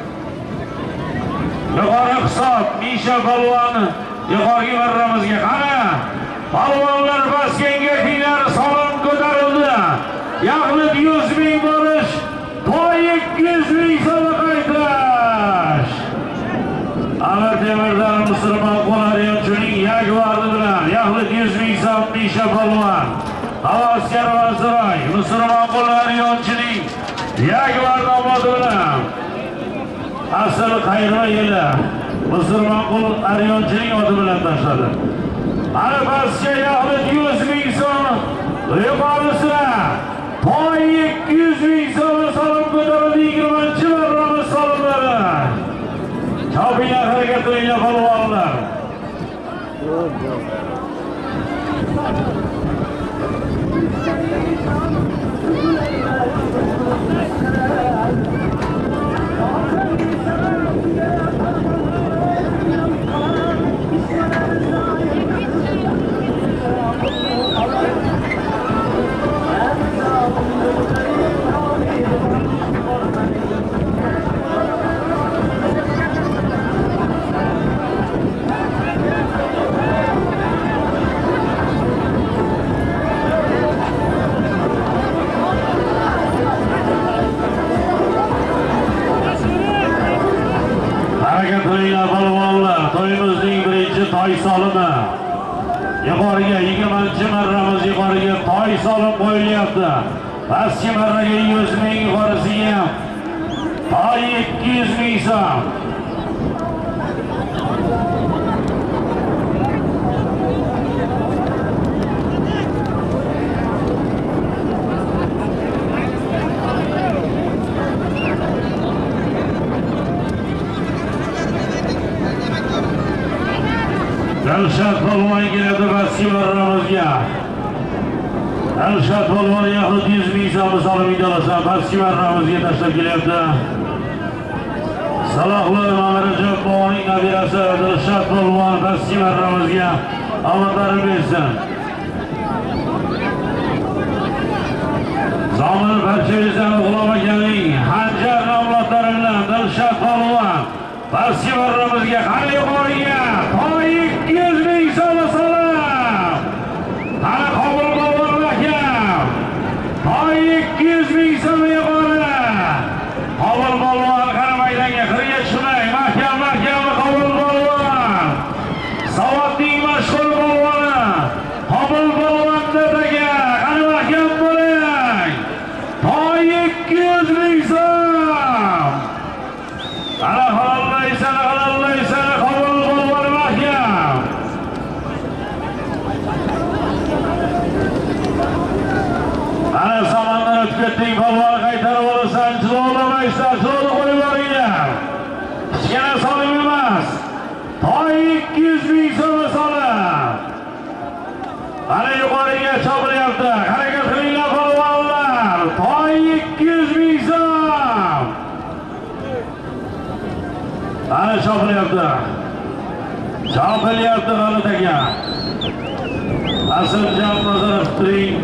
Yuqori hisob Misha polvon yuqorgi marramizga qara. Polvonlar pastga engakinglar salom ko'tarildi. Yaxlit yuz ming borish, to'y ikki yuz ming so'm qaytash. Amir Temirdan musulmon qo'lariyonchining yagvardi bilan yaxlit yuz ming so'm Misha polvon. Havaskar Vaziroy musulmon qo'lariyonchining yagvar nomlodi bilan asl qayrma yili musulmon qo'lariyonchining oti bilan tashladi. Ana pastga yaxlit yuz ming so'm, yuqorisi to'y ikki yuz ming so'm salom ko'tarildi. yigirmanchi marramiz salomlari. Chopinglar, harakat qilinglar polvonlar. To'yimizning birinchi to'y solimi. Yuqoriga yigirmanchi marramiz yuqoriga to'y solim qo'yilyapti. Pastki marraga yuz ming, yuqorisiga to'y ikki yuz ming so'm. Elshad polvon keladi pastki marramizga. Elshad polvon yaxlit yuz ming so'm solib idolasan pastki marramizga tashlab kelyapti. Salohli Mamirjon polvonning nabirasi Elshad polvon pastki marramizga omadlarini bersin. Zomil Parchavizdan G'ulom akaning Hanjar nomlodlari bilan Elshad polvon pastki marramizga qani yuqoriga to'y ikki yuz ming so'm salom. Qani qabul polvon akam. To'y ikki yuz ming so'm yuqori. Qabul polvon qani maydonga qirga chiqmay, mahkam mahkam qabul polvon. Savodning mashhur polvoni. Qabul polvon dadaga qani mahkam bo'ling. To'y ikki yuz ming so'm. Qani halollaysan, halollaysan qabul polvon mahkam. Ana samandan o'tib ketding polvon, qaytarib olasan, chiroqlamaysan, chiroqni qo'yib yuboringlar. Kichkina solim emas. To'y ikki yuz ming so'm solim. Ana yuqoriga chopilyapti. Harakat qilinglar polvonlar. To'y ikki yuz ming so'm. Ana chopilyapti. Chopilyapti G'alit aka. Asiljon nazorat qiling.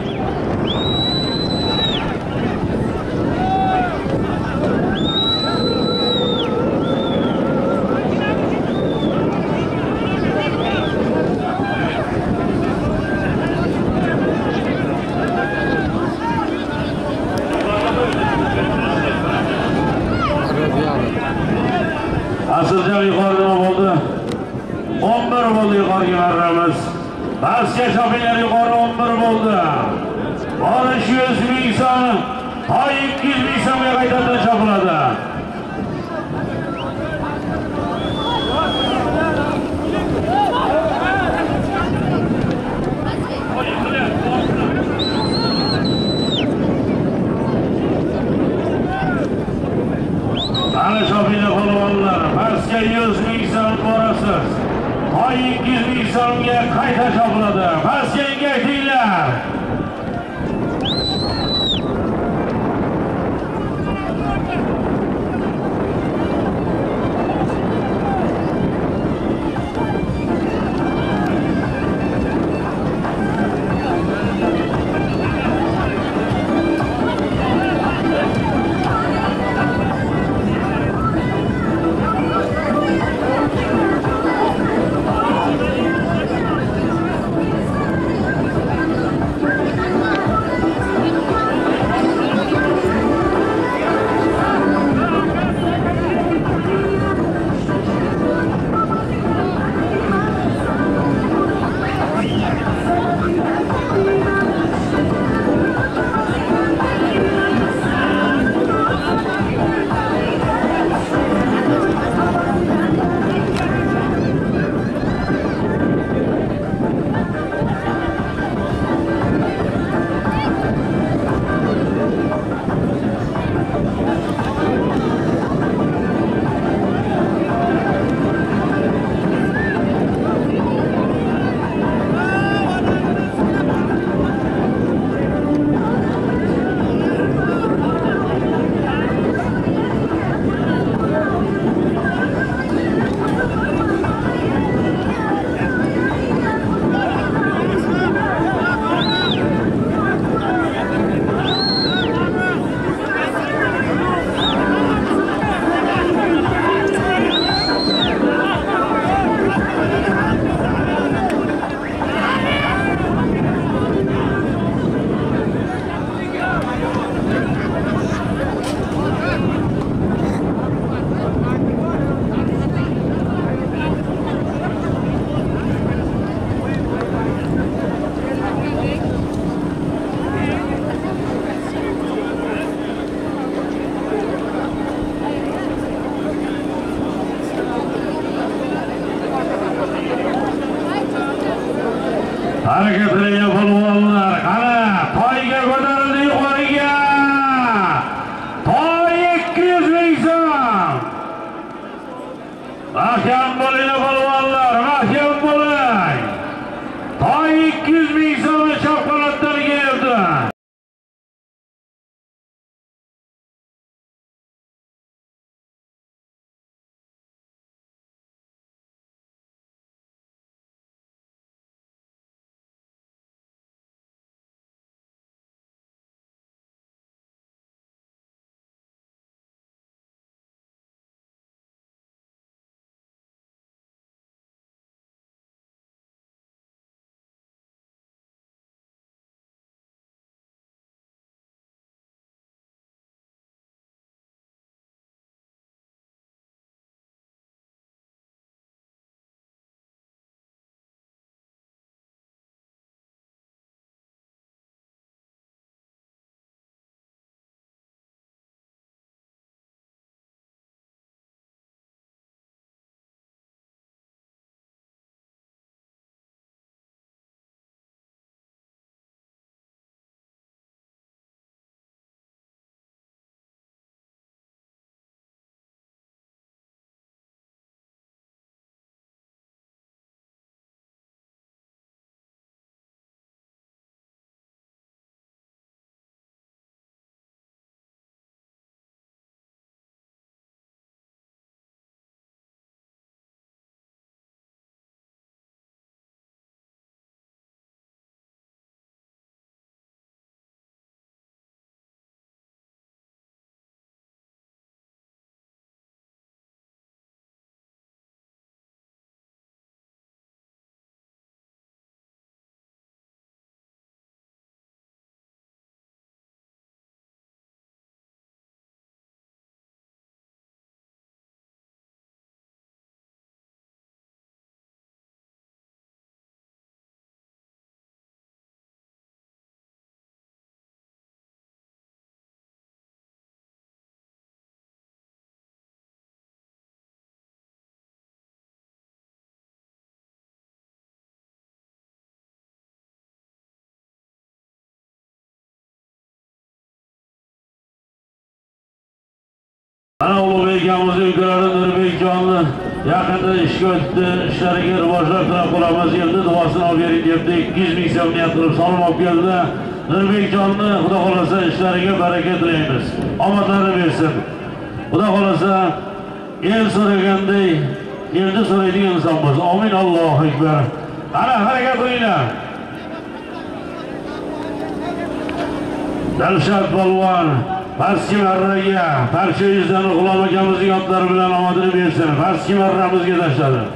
Asiljon yuqorida bo'ldi. o'n bir bo'ldi yuqorgi marramiz. Pastga chopinglar, yuqori o'n bir bo'ldi. Borish yuz ming so'm, to'y ikki yuz ming so'mga qaytadan chopiladi. Ana chopinglar polvonlar, pastga yuz ming so'm borasiz. To'y ikki yuz ming so'mga qayta chopiladi. Pastga engaktinglar. Hareket qiling polvonlar. Qani, toyga ko'tarildi yuqoriga. Toy ikki yuz ming so'm. Mahkam bo'ling polvonlar, mahkam bo'ling. Toy ikki yuz ming so'm chaqaloqlarga keldi. Ana Ulug'bek akamiz ülkeleri Nurbekjonni yaqinda ishga o'tdi, ishlariga rivojlar tilab qolamiz. Endi duosini olib bering debdi. ikki yuz ming so'm niyat qilib salom olib keldi. Nurbekjonni Xudo xolasa ishlariga baraka tilaymiz. Omadlarini bersin. Xudo xolasa el so'raganday endi so'raydigan inson bo'lsin. Amin. Allohu akbar. Ana harakat qilinglar. Dalshat polvon pastki marraga parcha yuzdan G'ulom akamizning otlari bilan omadini bersin. Pastki marramizga tashladi.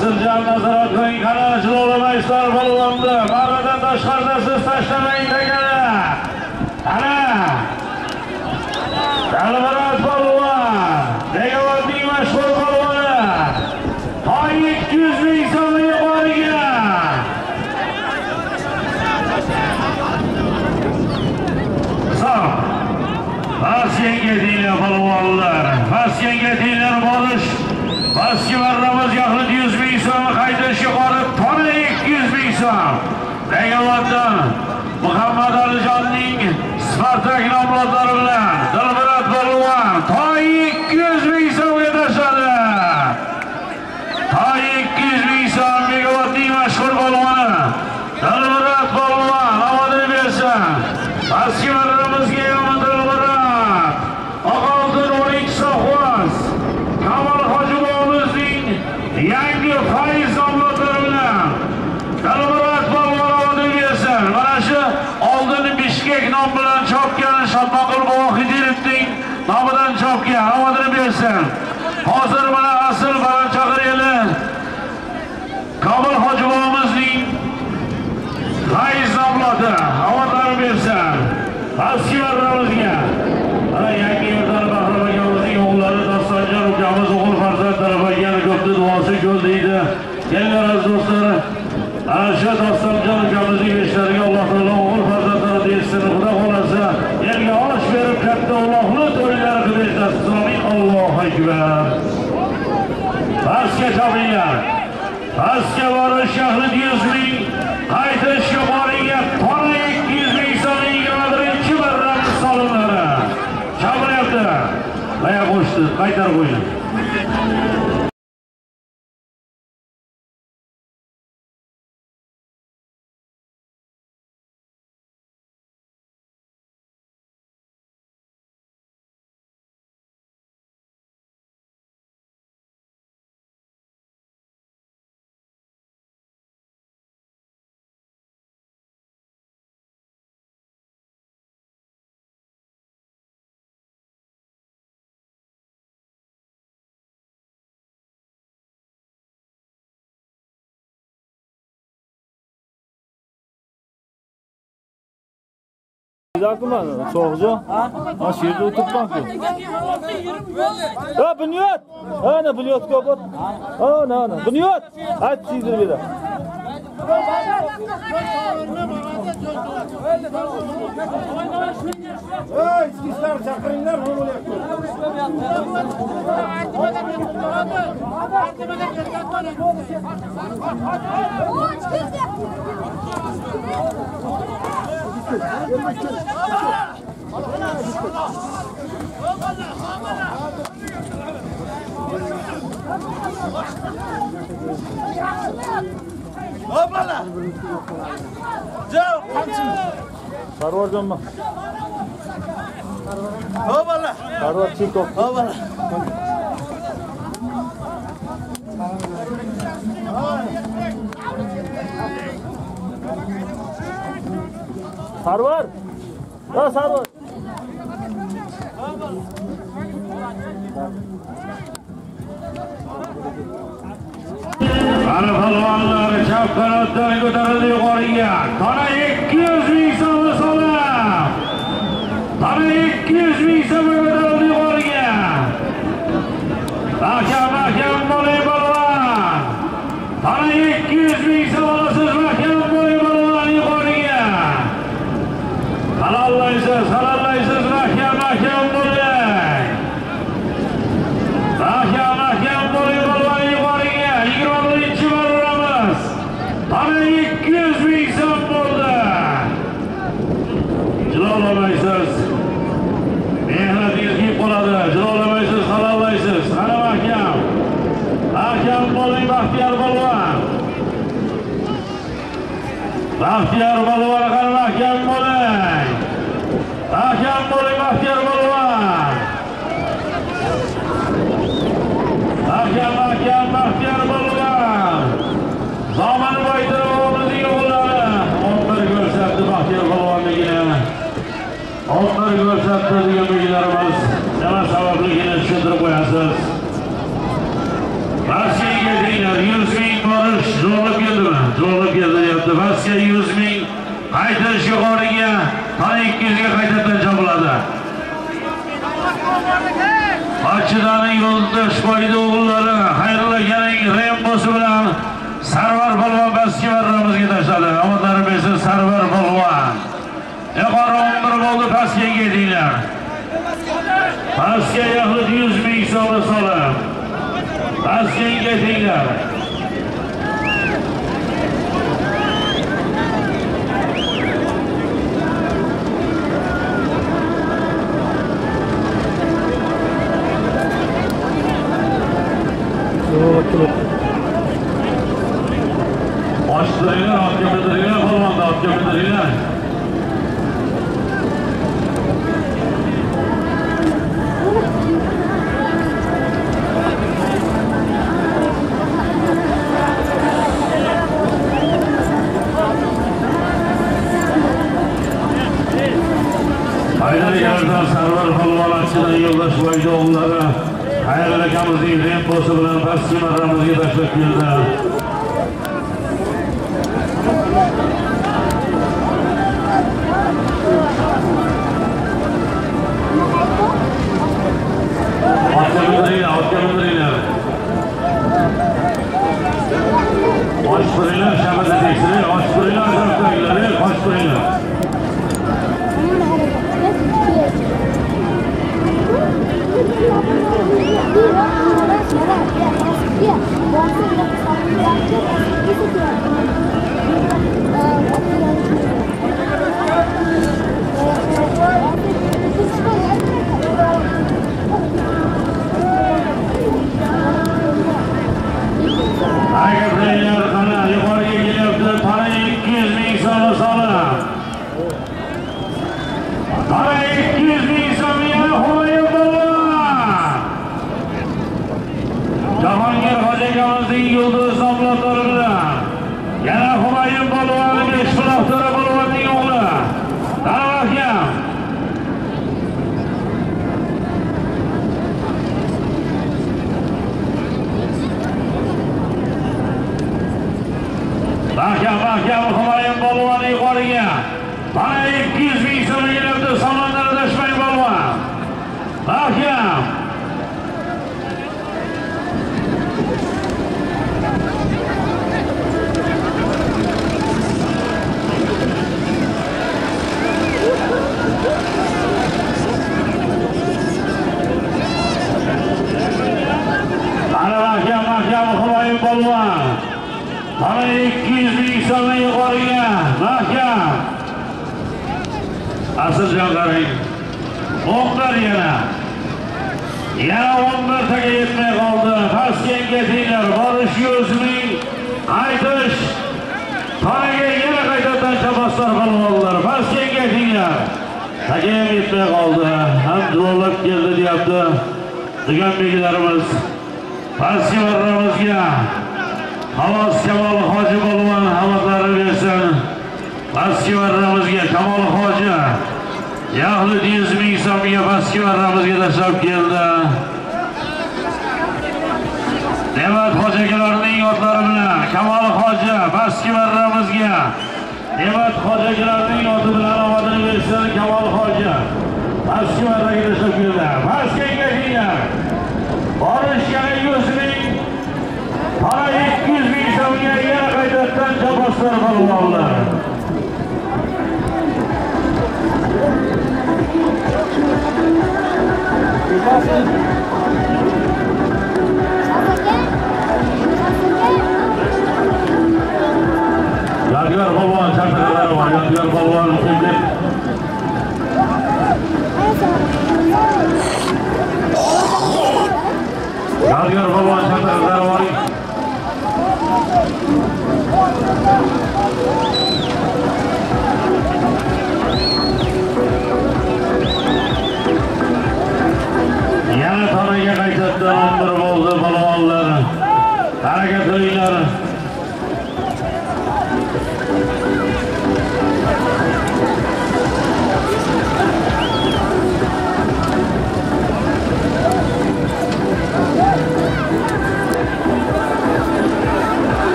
Asiljon nazorat qiling, qani Jilo'lamayslar polvonni. Marvadan tashqarida siz tashlamang degani. Qani. Dalmurat polvon, Begovatning mashhur polvoni. Toy ikki yuz ming so'mga borgan. Sağ. Maskenga deylar polvonlar. Maskenga deylar borish. Maske marramiz yaxlit yuz ming so'm, qaytish yuqori tona ikki yuz ming so'm. Begovatdan Muhammad Alijonning Spartak nomlari bilan Dalmurat polvon toy ikki yuz ming so'mga tashladi. Toy ikki yuz ming so'm Begovatning mashhur polvoni Dalmurat polvon omadini bersin. Maske marramizga yomon Dalmurat. Oqoldir o'n ikki safhoz. Kamol Hojibovimizning yangi foiz nomlari bilan Dalmurat polvon omadini bersin. Mana shu oldin Bishkek nom bilan chopgan Shodmoqul Vohidirovning nomidan chopgan omadini bersin. Hozir mana asl balandchaqir eli Kamol Hojibovimizning foiz nomlari omadini bersin. Maske marramizga ana yangi yildan Bahromagamizning o'g'illari Dostonjon ukamiz o'g'il farzand tarafiga ko'pni duosi ko'l deydi. Kelinglar aziz do'stlar. Ana shu Dostonjon ukamizning ishlariga Alloh taolo o'g'il farzandlari bersin. Xudo xolasa yerga osh berib katta Allohni to'ylari qilish nasib qilsin. Allohu akbar. Pastga chopinglar. Pastga borish yaxlit yuz ming, qaytish yuqoriga tona ikki yuz ming so'm yigirma birinchi marramiz solinlari. Chaqiryapti. Maya qo'shdi, qaytarib qo'ying. Zakuma, soğukca. Ha, şurada oturtmak mı? Ha, Bunyod. Ha, ne Bunyod kapot. Ha, ne ne. Bunyod. Aç çizdir bir de. Hey, iskişler çakırınlar bunu yapıyor. Hopala. Gel, kaçın. Sarvar canma. Hopala. Sarvar çiğ top. Hopala. Sarvar. Ha, Sarvar. Qani polvonlar chap qanotdan ko'tarildi yuqoriga. Tona ikki yuz ming so'm solib. Tona ikki yuz ming so'm ko'tarildi yuqoriga. Mahkam mahkam bo'ling polvon. Tona ikki yuz ming so'm olasiz, mahkam bo'ling polvon yuqoriga. Halollaysiz, halollaysiz, mahkam mahkam bo'ling. Mahkam mahkam bo'ling polvon yuqoriga. yigirma birinchi marramiz. Tona ikki yuz ming so'm bo'ldi. Jilo'lamaysiz. Mehnatingiz yeb qoladi. Jilo'lamaysiz, halollaysiz. Qani mahkam. Mahkam bo'ling Baxtiyor polvon. Baxtiyor polvon qani mahkam bo'ling. Mahkam bo'ling Baxtiyor polvon. Mahkam mahkam Baxtiyor polvon. Zaman Boytirovimizning o'g'illari o'n bir ko'rsatdi Baxtiyor polvonligini. o'n bir ko'rsatdi degan bilgilarimiz nima sababligini tushuntirib qo'yasiz. Mashinga deylar yuz ming Zo'rlab keltiryapti. Pastga yuz ming, qaytarish yuqoriga, tana ikki yuz ga qaytadan chopiladi. Ochidani yo'ldosh foyda o'g'illari xayrlaganing Rembosi bilan Sarvar polvon pastga marramizga tashladi. Omadlari bersin Sarvar polvon. Yuqori o'n bir bo'ldi, pastga ketinglar. Pastga yaxlit yuz ming so'm solib. Pastga ketinglar. Başlarıyla hakemleriyle falan da hakemleriyle. Haydar yerden Sarvar Palvan açıdan yoldaş Vaydoğulları hayırlı kamızın Rembosi bilan pastki marramizga tashlab keldi. Hakemleriyle, hakemleriyle. Başlarıyla şahada teksiri, başlarıyla aşağıdakileri, başlarıyla. Aygıbreyler kana yukarıya geliyordu. Para iki yüz bin sana sana. Para iki yüz bin sana humayı baba. Cahangir Hocagamızın yıldız ablatları bilan. Yana Humayun polvoni besh quloqtara polvonning o'g'li. Qarabaqyam. Mahkam, mahkam Humayun polvoni yuqoriga. Mana ikki yuz ming so'm kelibdi, somondan adashmang polvon. Mahkam. Mahkam, mahkam Humayun polvon. Mana ikki yuz ming so'm yuqoriga. Mahkam. Asılcan qarang. O'nlar yana. Yana o'n birtaga yetmay qoldi. Pastga ketinglar. Borish yuz ming. Qaytish. Tanaga yana qaytadan chapaslar polvonlar. Pastga ketinglar. Taga ham yetmay qoldi. Ham duolab keldi deyapti. Degan beklarimiz. Pastga marramizga. Havos Kamol Hoji polvon havotlari bersin. Pastga marramizga Kamol Hoji. Yaxlit yuz ming so'mga pastga marramizga tashlab keldi. Ne'mat Hojilarning otlari bilan Kamol Hoji pastga marramizga. Ne'mat Hojilarning oti bilan omadini bersin Kamol Hoji. Pastga marraga tashlab keldi. Pastga ketinglar. Borishga yuz ming. Para ikki yuz ming so'mga yana qaytadan chapaslar polvonlar. Yadigar polvon chaqirganlari bor. Yadigar polvon muhimlik. Yadigar polvon chaqirganlari bor.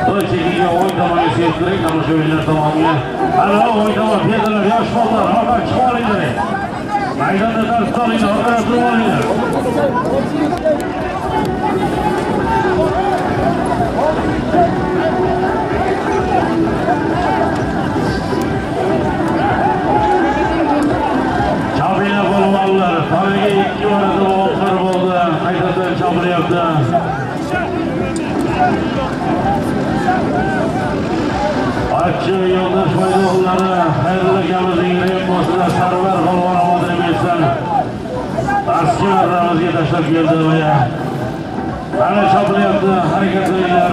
To'ychiga o'yin tomoniga sezdiring, tomoshabinlar tomoniga. Ana o'yin tomoni pedalar, yosh bolalar, orqaga chiqib olinglar. Maydonda tartib olinglar, orqaga turib olinglar. Chapina polvonlar, toniga ikki marta o'qir bo'ldi, qaytadan chapiryapti. Achchi yo'ldosh maydoqlari, xayrli kamizning rembosida Sarvar polvon omadini bersin. Askarlarimizga tashlab keldi va ana chapiryapti, harakat qilinglar.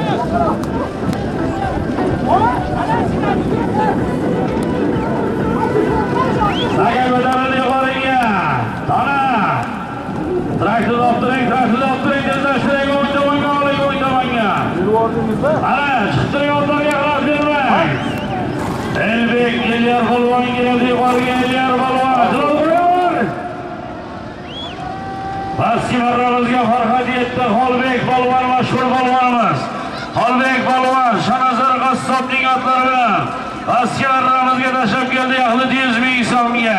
Saga ko'tarildi yuqoriga. Tona. Traktor optiring, traktor optiring, tezlashtiring, o'ng tomonga oling, o'ng tomonga. Ana, chiqtiring o'rtaga qarab bermang. Elbek Ilyar polvon keldi yuqoriga, Ilyar polvon. To'g'ri. Pastki marramizga farqat yetdi. Xolbek polvon mashhur polvonimiz. Xolbek polvon Shanazar qassobning otlari bilan pastki marramizga tashlab keldi yaxlit yuz ming so'mga.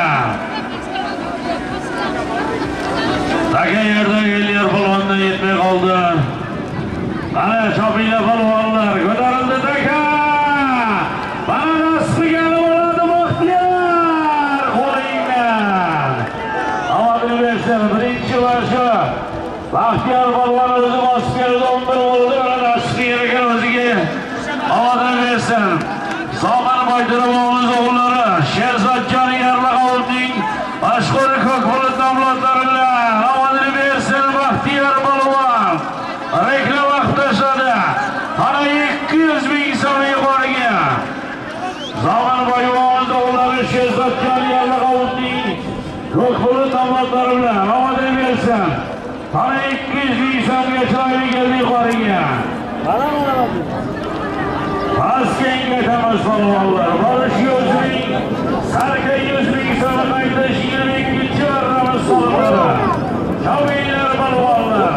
Taka yerda Ilyar polvondan yetmay qoldi. Mana chopinglar polvonlar ko'tarildi taka. Mana nasbiga bo'ladi Baxtiyor qo'lingdan. Omadini bersin birinchi varsha. Baxtiyor polvon o'zi bosib keldi o'n bir bo'ldi. Mana nasbiga o'ziga omadini bersin. So'g'an Boydiromovimiz o'g'illari Sherzodjon Yarlaqovning mashhur ko'kbulut nomlodlari bilan omadini bersin Baxtiyor polvon. Reklama vaqtida ana ikki yuz ming so'm yuqoriga. So'g'an Boydiromovimiz o'g'illari Sherzodjon Yarlaqovning ko'kbulut nomlodlari bilan omadini bersin. Ana ikki yuz ming so'mga chiroyli keldi yuqoriga. Mana mana Askenga tamas polvonlar, borish yuz ming, sarka yuz ming so'm qaytish yigirma ikkinchi marramiz polvonlar. Chaviylar polvonlar.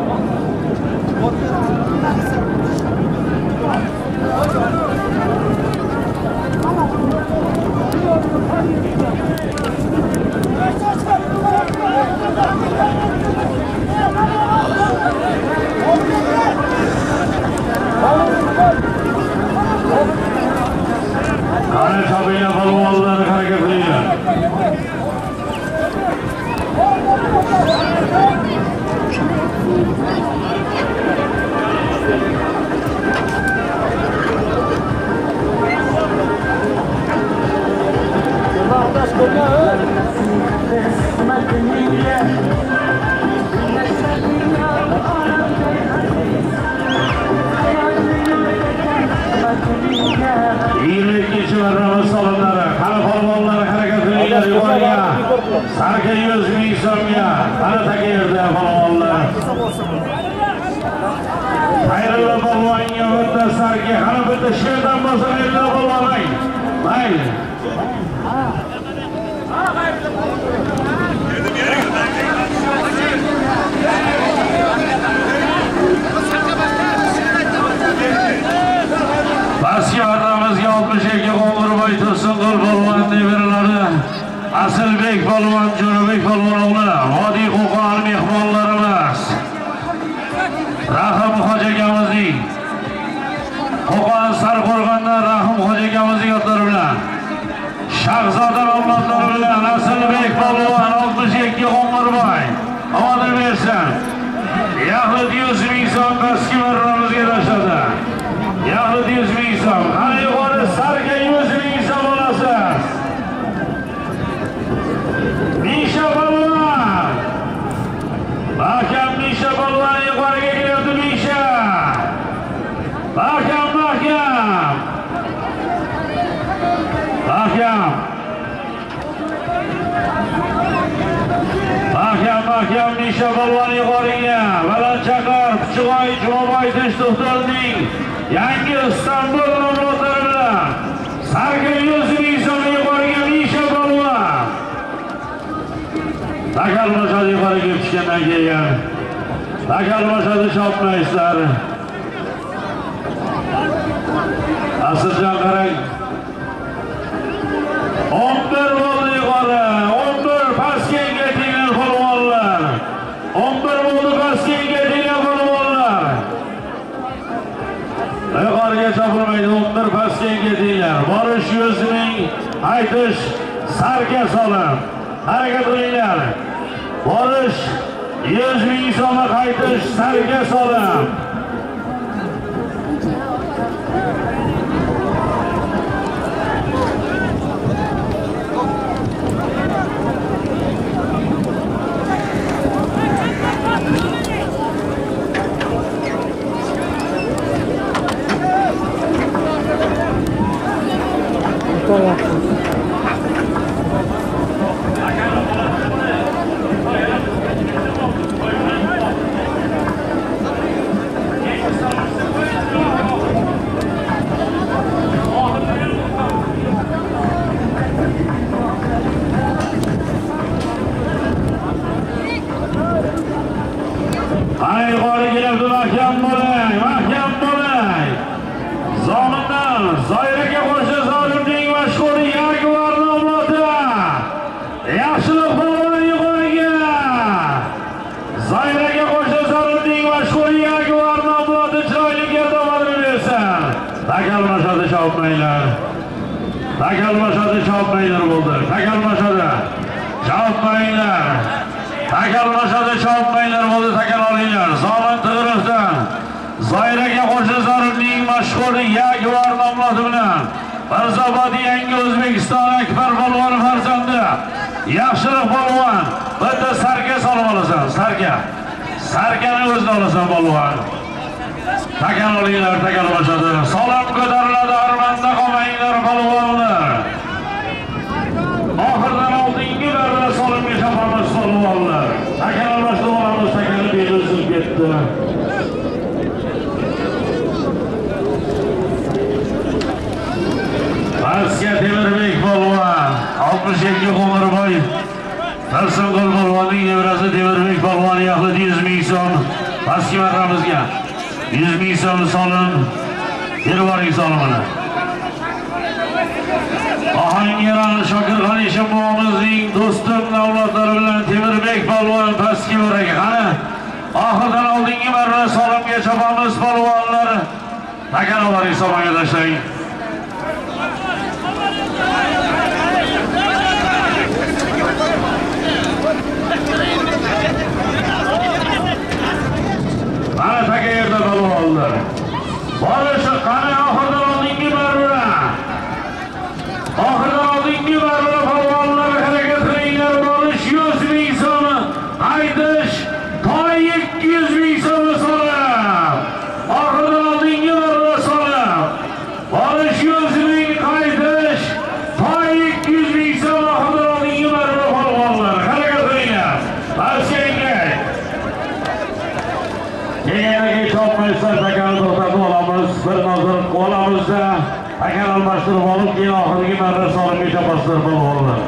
Ana chaviylar polvonlar harakat qilinglar. yigirma ikkinchi marramiz solinlari, qani polvonlar harakat qilinglar yuqoriga. Sarka yuz ming so'mga, qani taka yerda polvonlar. Xayrullo polvonga bitta sarka, qani bitta sherdan bo'lsa Xayrullo polvon. Mayli. Pastki marramizga oltmish ikki Qo'ng'irboy Tursunqul polvon beriladi. Asilbek polvon, Jo'rabek polvon o'g'li, Vodiy Qo'qon mehmonlarimiz. Rahim Hoji akamizning Qo'qon Sarqo'rg'ondan Rahim Hoji akamizning otlari bilan Shahzoda nomlodlari bilan Asilbek polvon oltmish ikki Qo'ng'irboy omadini bersin. Yaxlit yuz ming so'm pastki marramizga tashladi. Yaxlit yuz ming so'm. Qani yuqori sarka yuz ming so'm olasiz. Misha polvon. Mahkam Misha polvon yuqoriga kelyapti Misha. Mahkam, mahkam. Mahkam. Mahkam, mahkam Misha polvon yuqoriga. Baland chaqar, Puchug'oy, Jumaboy Tish To'xtalning yangi Istanbul nomlodlari bilan sarka yuz ming so'm yuqoriga Misha polvon. Takalmashadi yuqoriga tushgandan keyin. Takalmashadi chopmaysizlar. Asılcan qarang. o'n bir bo'ldi yuqori. o'n bir pastga ketinglar polvonlar. o'n bir bo'ldi pastga ketinglar polvonlar. Yuqoriga chopilmaydi. o'n bir pastga ketinglar. Borish yuz ming, aytish sarga solib. Harakat qilinglar. Borish yuz ming so'm, qaytish sarga solib. Hayır, yuqori kelibdi, mahkam bo'ling, mahkam bo'ling. Zomindan Zoiraga qo'shni zolimning mashhuri Yaguar nomloti. Yaxshilik polvon yuqoriga. Zoiraga qo'shni zolimning mashhuri Yaguar nomloti chiroyli gardamadini bersin. Takalmashadi chopmanglar. Takalmashadi chopmanglar bo'ldi. Takalmashadi. Chopmanglar. Takalmashadi chopmanglar bo'ldi. Takal olinglar. Zomin Tig'rovdan Zoiraga qo'shni zolimning mashhuri Yaguar nomloti bilan Mirzobodi yangi O'zbekiston Akbar polvon farzandi. Yaxshilik polvon. Bitta sarga solib olasan, sarga. Sargani o'zini olasan polvon. Takal olinglar, takalmashadi. Salom ko'tariladi, armanda qolmanglar polvonlar. Oxirdan oldingi barra solimga chopamiz polvonlar. Takalmashdi olamiz, takal belizib ketdi. Pastga Temirbek polvon, oltmish ikki Qo'mirboy. Tarsimqul polvonning nevarasi Temirbek polvon yaxlit yuz ming so'm pastga marramizga. yuz ming so'm solim. Tervoring solimini. Ohangaron Shokirxon Eshimbo'mizning do'stim avlodlari bilan Temirbek polvon pastga o'raga. Qani oxirdan oldingi marra solimga chopamiz polvonlar. Takalvoring so'mga tashlang. Mana taka yerda polvonlar. Borishi qani oxirdan oldingi marra. Oxirdan oldingi marra polvonlar harakat qilinglar. Borish yuz ming so'm, aytish to'y ikki yuz ming so'm so'rab. Oxirdan oldingi marra so'rab. Borish yuz ming, qaytish to'y ikki yuz ming so'm. Oxirdan oldingi marra polvonlar harakat qilinglar. Pastga Keyin chopmaysa takalni to'xtatib olamiz, bir nazar olamizda takal almashtirib olib, keyin oxirgi marra solimga chopasizlar polvonlar.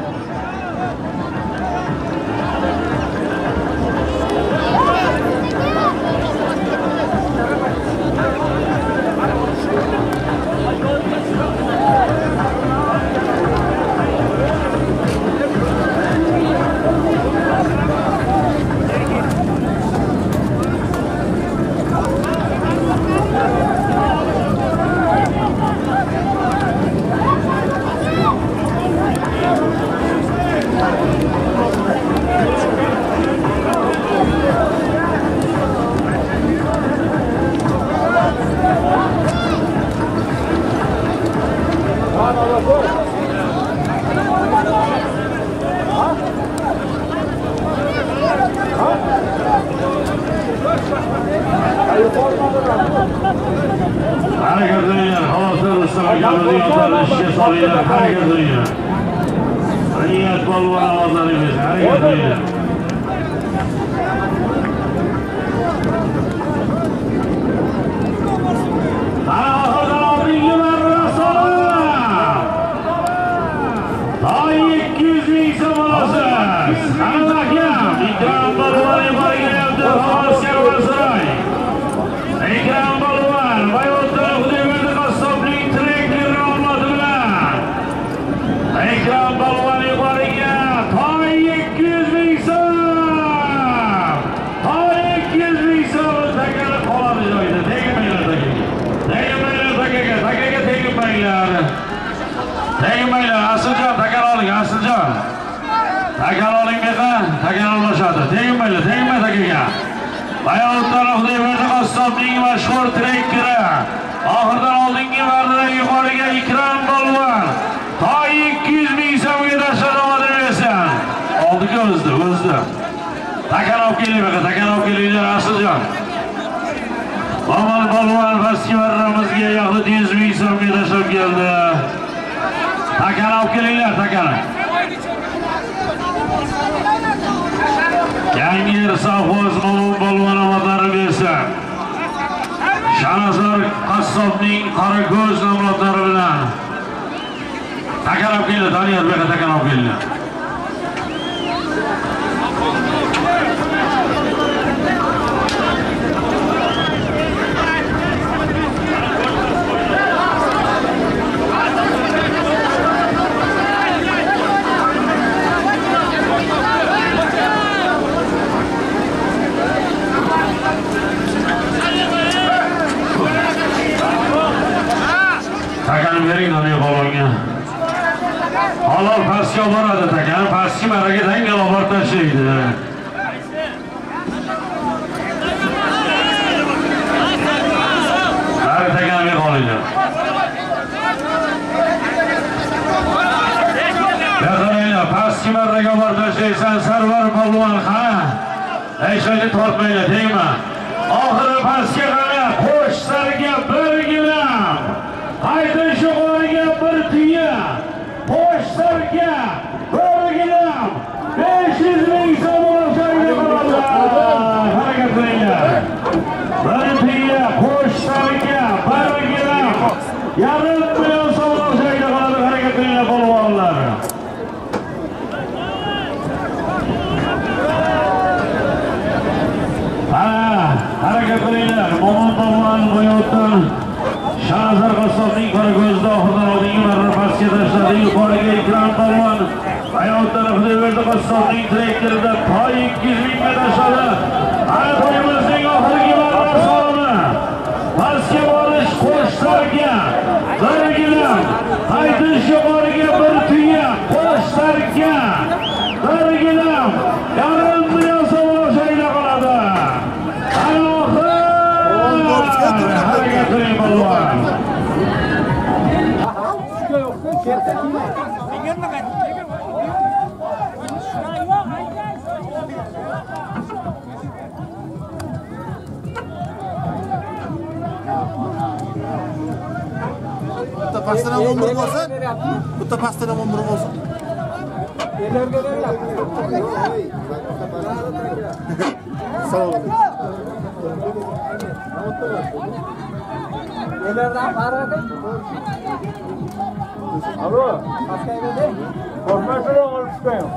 Harakat qilinglar, xaloslar ustamakamizning yo'llarni ishga solinglar, harakat qilinglar. Niyat polvon ovozlari bersin, harakat qilinglar. Oxirdan oldingi marra solim. To'y ikki yuz ming so'm olasiz. Qani akam, Ikrom polvon yuqoriga kelyapti, Xo'roz Karvonsaroy. Ikrom polvon, Bayotdan Xudoyberdi qassobning tegmanglar. Tegmanglar, Asiljon, takar oling, Asiljon. Takar oling beqa, takar olmashadi. Tegmanglar, tegma takaga. Bayon tarafda berdi Qassobning mashhur trekkeri. Oxirdan oldingi marraga yuqoriga Ikrom Polvon. Ta ikki yuz ming so'mga tashlab bersan. Oldiga o'zdi, o'zdi. Takar olib keling beqa, takar olib kelinglar Asiljon. Amal Polvon pastki marramizga yo'qdi yuz ming so'mga tashlab keldi. Takar olib kelinglar, takar. Yangi Safvoz Mo'min Polvon omadlari bersa. Shanazor Qassobning qora ko'z nomlari bilan takar olib keldi, Doniyor beqa takar olib keldi. Takan bering Doniyor Polvonga. Halol pastga boradi takan, pastki marraga dangal olib tashlaydi. Bari takan bering olinglar. Yaqininglar, pastki marraga olib tashlaysan Sarvar Polvon, ha? Hech qayerga tortmanglar, tegma. Oxiri pastga qara, qo'shlarga bir gilam. Haydash yuqoriga bir tuya, qo'shlarga bir gilam, besh yuz ming so'm o'shanga qoladi. Harakat qilinglar. Bir tuya, qo'shlarga bir gilam, yarim million so'm o'shanga qoladi. Harakat qilinglar polvonlar. Ha, harakat qilinglar. Mo'min Polvon bo'yotdan Shanazor Qassobning qora ko'zida oxirdan oldingi marra pastga tashladi. Yuqoriga Ikrom Polvon. Bayon tarafida berdi Qassobning trekkerida ta ikki yuz mingga tashladi. Ana to'yimizning oxirgi marra soni. Pastga borish qo'shlarga bir gilam, haydish yuqoriga bir tuya, qo'shlarga bir gilam, yarim million so'm o'shanga qoladi. Ana oxir harakat qiling polvon. Bitta pastdan o'n bir bo'lsin. Bitta pastdan o'n bir bo'lsin. Salom. Nelerden aradı? Alo, Askayda de. korkmasın oğlum çıkayım.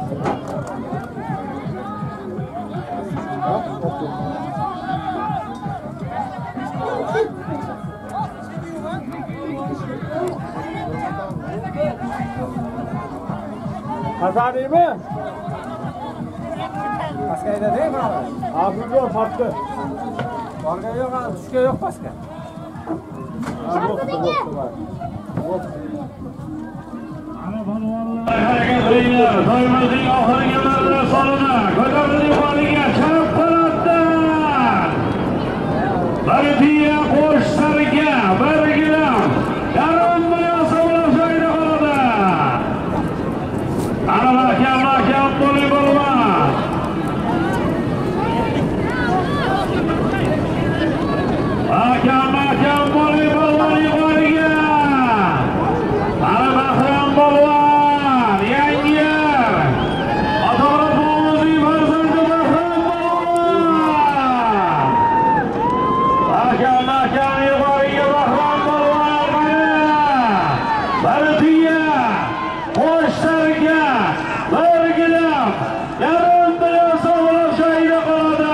Hazar değil mi? Askayda de mi abi? Afiyet olsun farklı. Orga yok abi, düşke yok başka. Harakat qilinglar. To'yimizning oxirgi marra sonini ko'tarildi yuqoriga chap tarafdan. Bir tuya qo'shlarga bir gilam, yarim million so'm o'shanga qoladi. Ana mahkam mahkam bo'ling polvon. Mahkam mahkam bo'ling polvon yuqoriga. Ana Bahrom polvon, yangi yer. Ato'g'ri bo'lmizning farzandi Bahrom polvon. Mahkam mahkam yuqoriga Bahrom polvon. Bir tuya, qo'shlarga bir gilam, yarim million so'm o'shanga qoladi.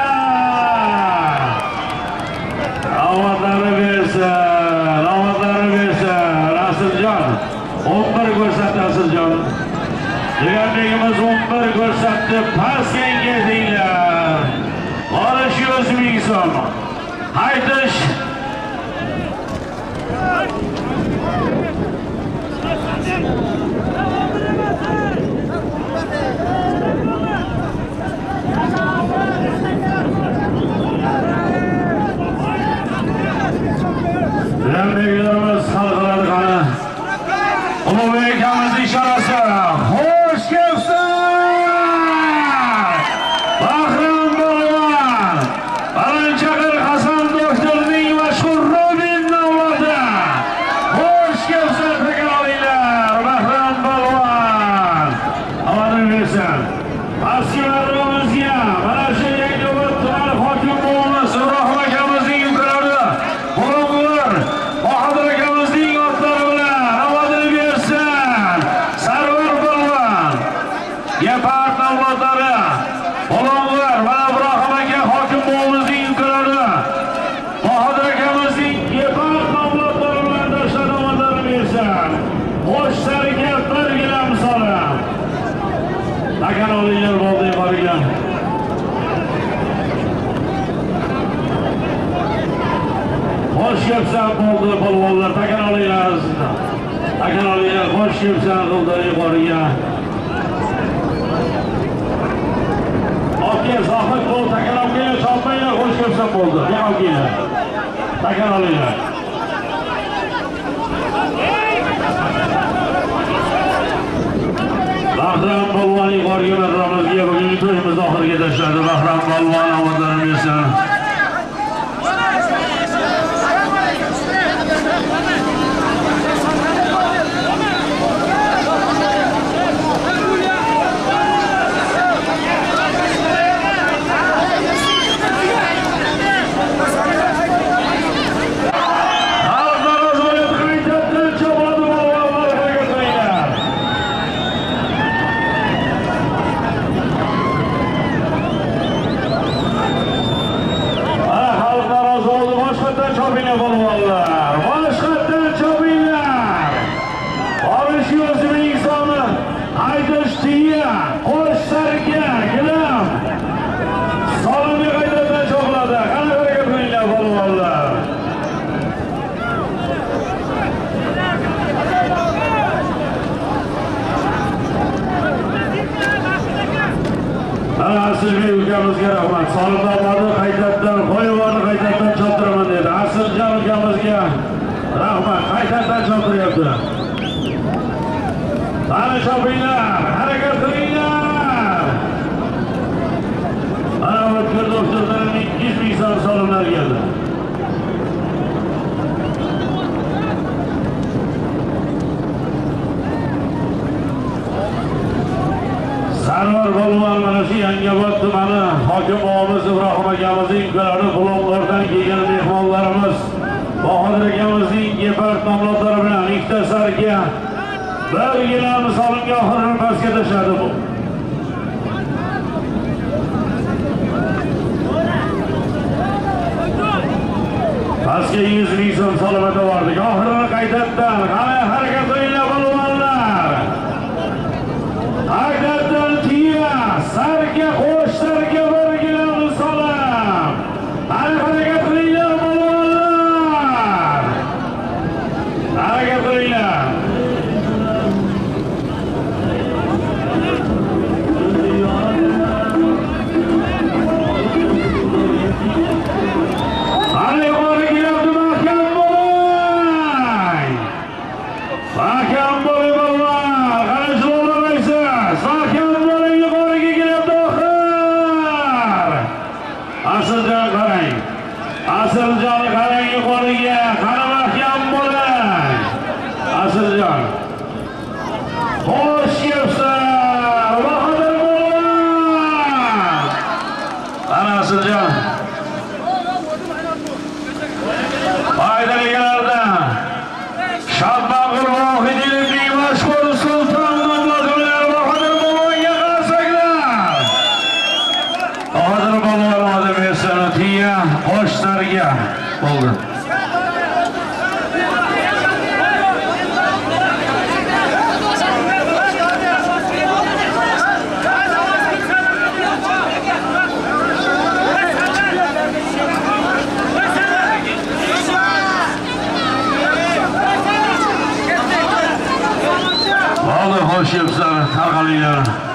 Omadlari bersin, omadlari bersin. Asiljon o'n bir ko'rsatdi Asiljon. Deganligimiz o'n bir ko'rsatdi. Pastga engashinglar. Qolish yuz ming so'm. Haydish Bilenmeygilerimiz halkıları kanı. Ulu Beykamız işarası. Hoş gelsin! Bahram Bolvan. Alançakır Hasan Doktor'un meşhur Robin avladı. Hoş gelsin tekrarıyla Bahram Bolvan. Amanın versin. Askilerimiz ya. Bana şu Yekdobat Tuman Hakim olması Rahmakamızın yukarıda. Bulunlar. Bahadır Akamızın atları bilen avadını versin. Sarvar Bolvan. Yapart avlatları. Bulunlar. Bana Rahmaka Hakim olması yukarıda. Bahadır Akamızın yapart avlatları bilen taşlar avadını versin. Hoş hareketler gelen sana. Takan olaylar oldu yaparken. Hoş yapsan oldu bolvollar. Takan olaylar arasında. Takan olaylar hoş yapsan oldu yaparken. Okey, zahmet bol. Takan olaylar çalmayla hoş yapsan oldu. Ya okeyler. Takan olaylar. Bahram Bolvan yukarı yönetmemizge bugün to'yimiz oxiriga tashladi. Bahram Bolvan omadlarini bersin. Çabine bolvallar, başkattan çabinler. Alışıyoruz bir insanı, haydaş diye, hoş serge, gülüm. Salın bir kaydattan çokladı, kanı hareket kıyla bolvallar. Asıl bir ülkemizge rahmat, salın damadı kaydattan, koyu vardı kaydattan çaptırman dedi. Asıl can ülkemizge rahmat, kaydattan çaptırıyordu. Tanı çapıylar, hareket kıylar. Ana ötkür doktorların yüz bin insan salınlar geldi. Sarvar Bolvan mana shu Yangiobod tumani hokim o'g'imiz Ibrohim akamizning ukalari Bulonlardan kelgan mehmonlarimiz Bahodir akamizning gepard nomlodlari bilan ikkita sarga birgina misolimga oxirgi pastga tashladi bu. Pastga yuz ming so'm salomata bordik. Oxirgi qaytadan qani harakat qilinglar bolvonlar. Haydatdan tiya, sarga qo'sh sarga birgina salom. Hali harakat qilinglar bolvonlar. Harakat qilinglar. Hali yuqori kelyapti, mahkam bo'ling. Mahkam bo'ling bolvonlar. Qani shularmaysiz. Mahkam bo'ling, yuqoriga kelyapti oxir. Asiljon qarang. Asiljon qarang yuqoriga. Qani mahkam bo'ling. Asiljon. Xo'sh kelibsiz. Bahodir Bolvan. Qani Asiljon. Foydalilardan Shabbog'ir Vohidiyevning mashhur sulton nomlodilar Bahodir Bolvonga qarasanglar. Bahodir Bolvon odam esa tiya qo'shlarga bo'ldi. Boshimizdan tarqalinglar.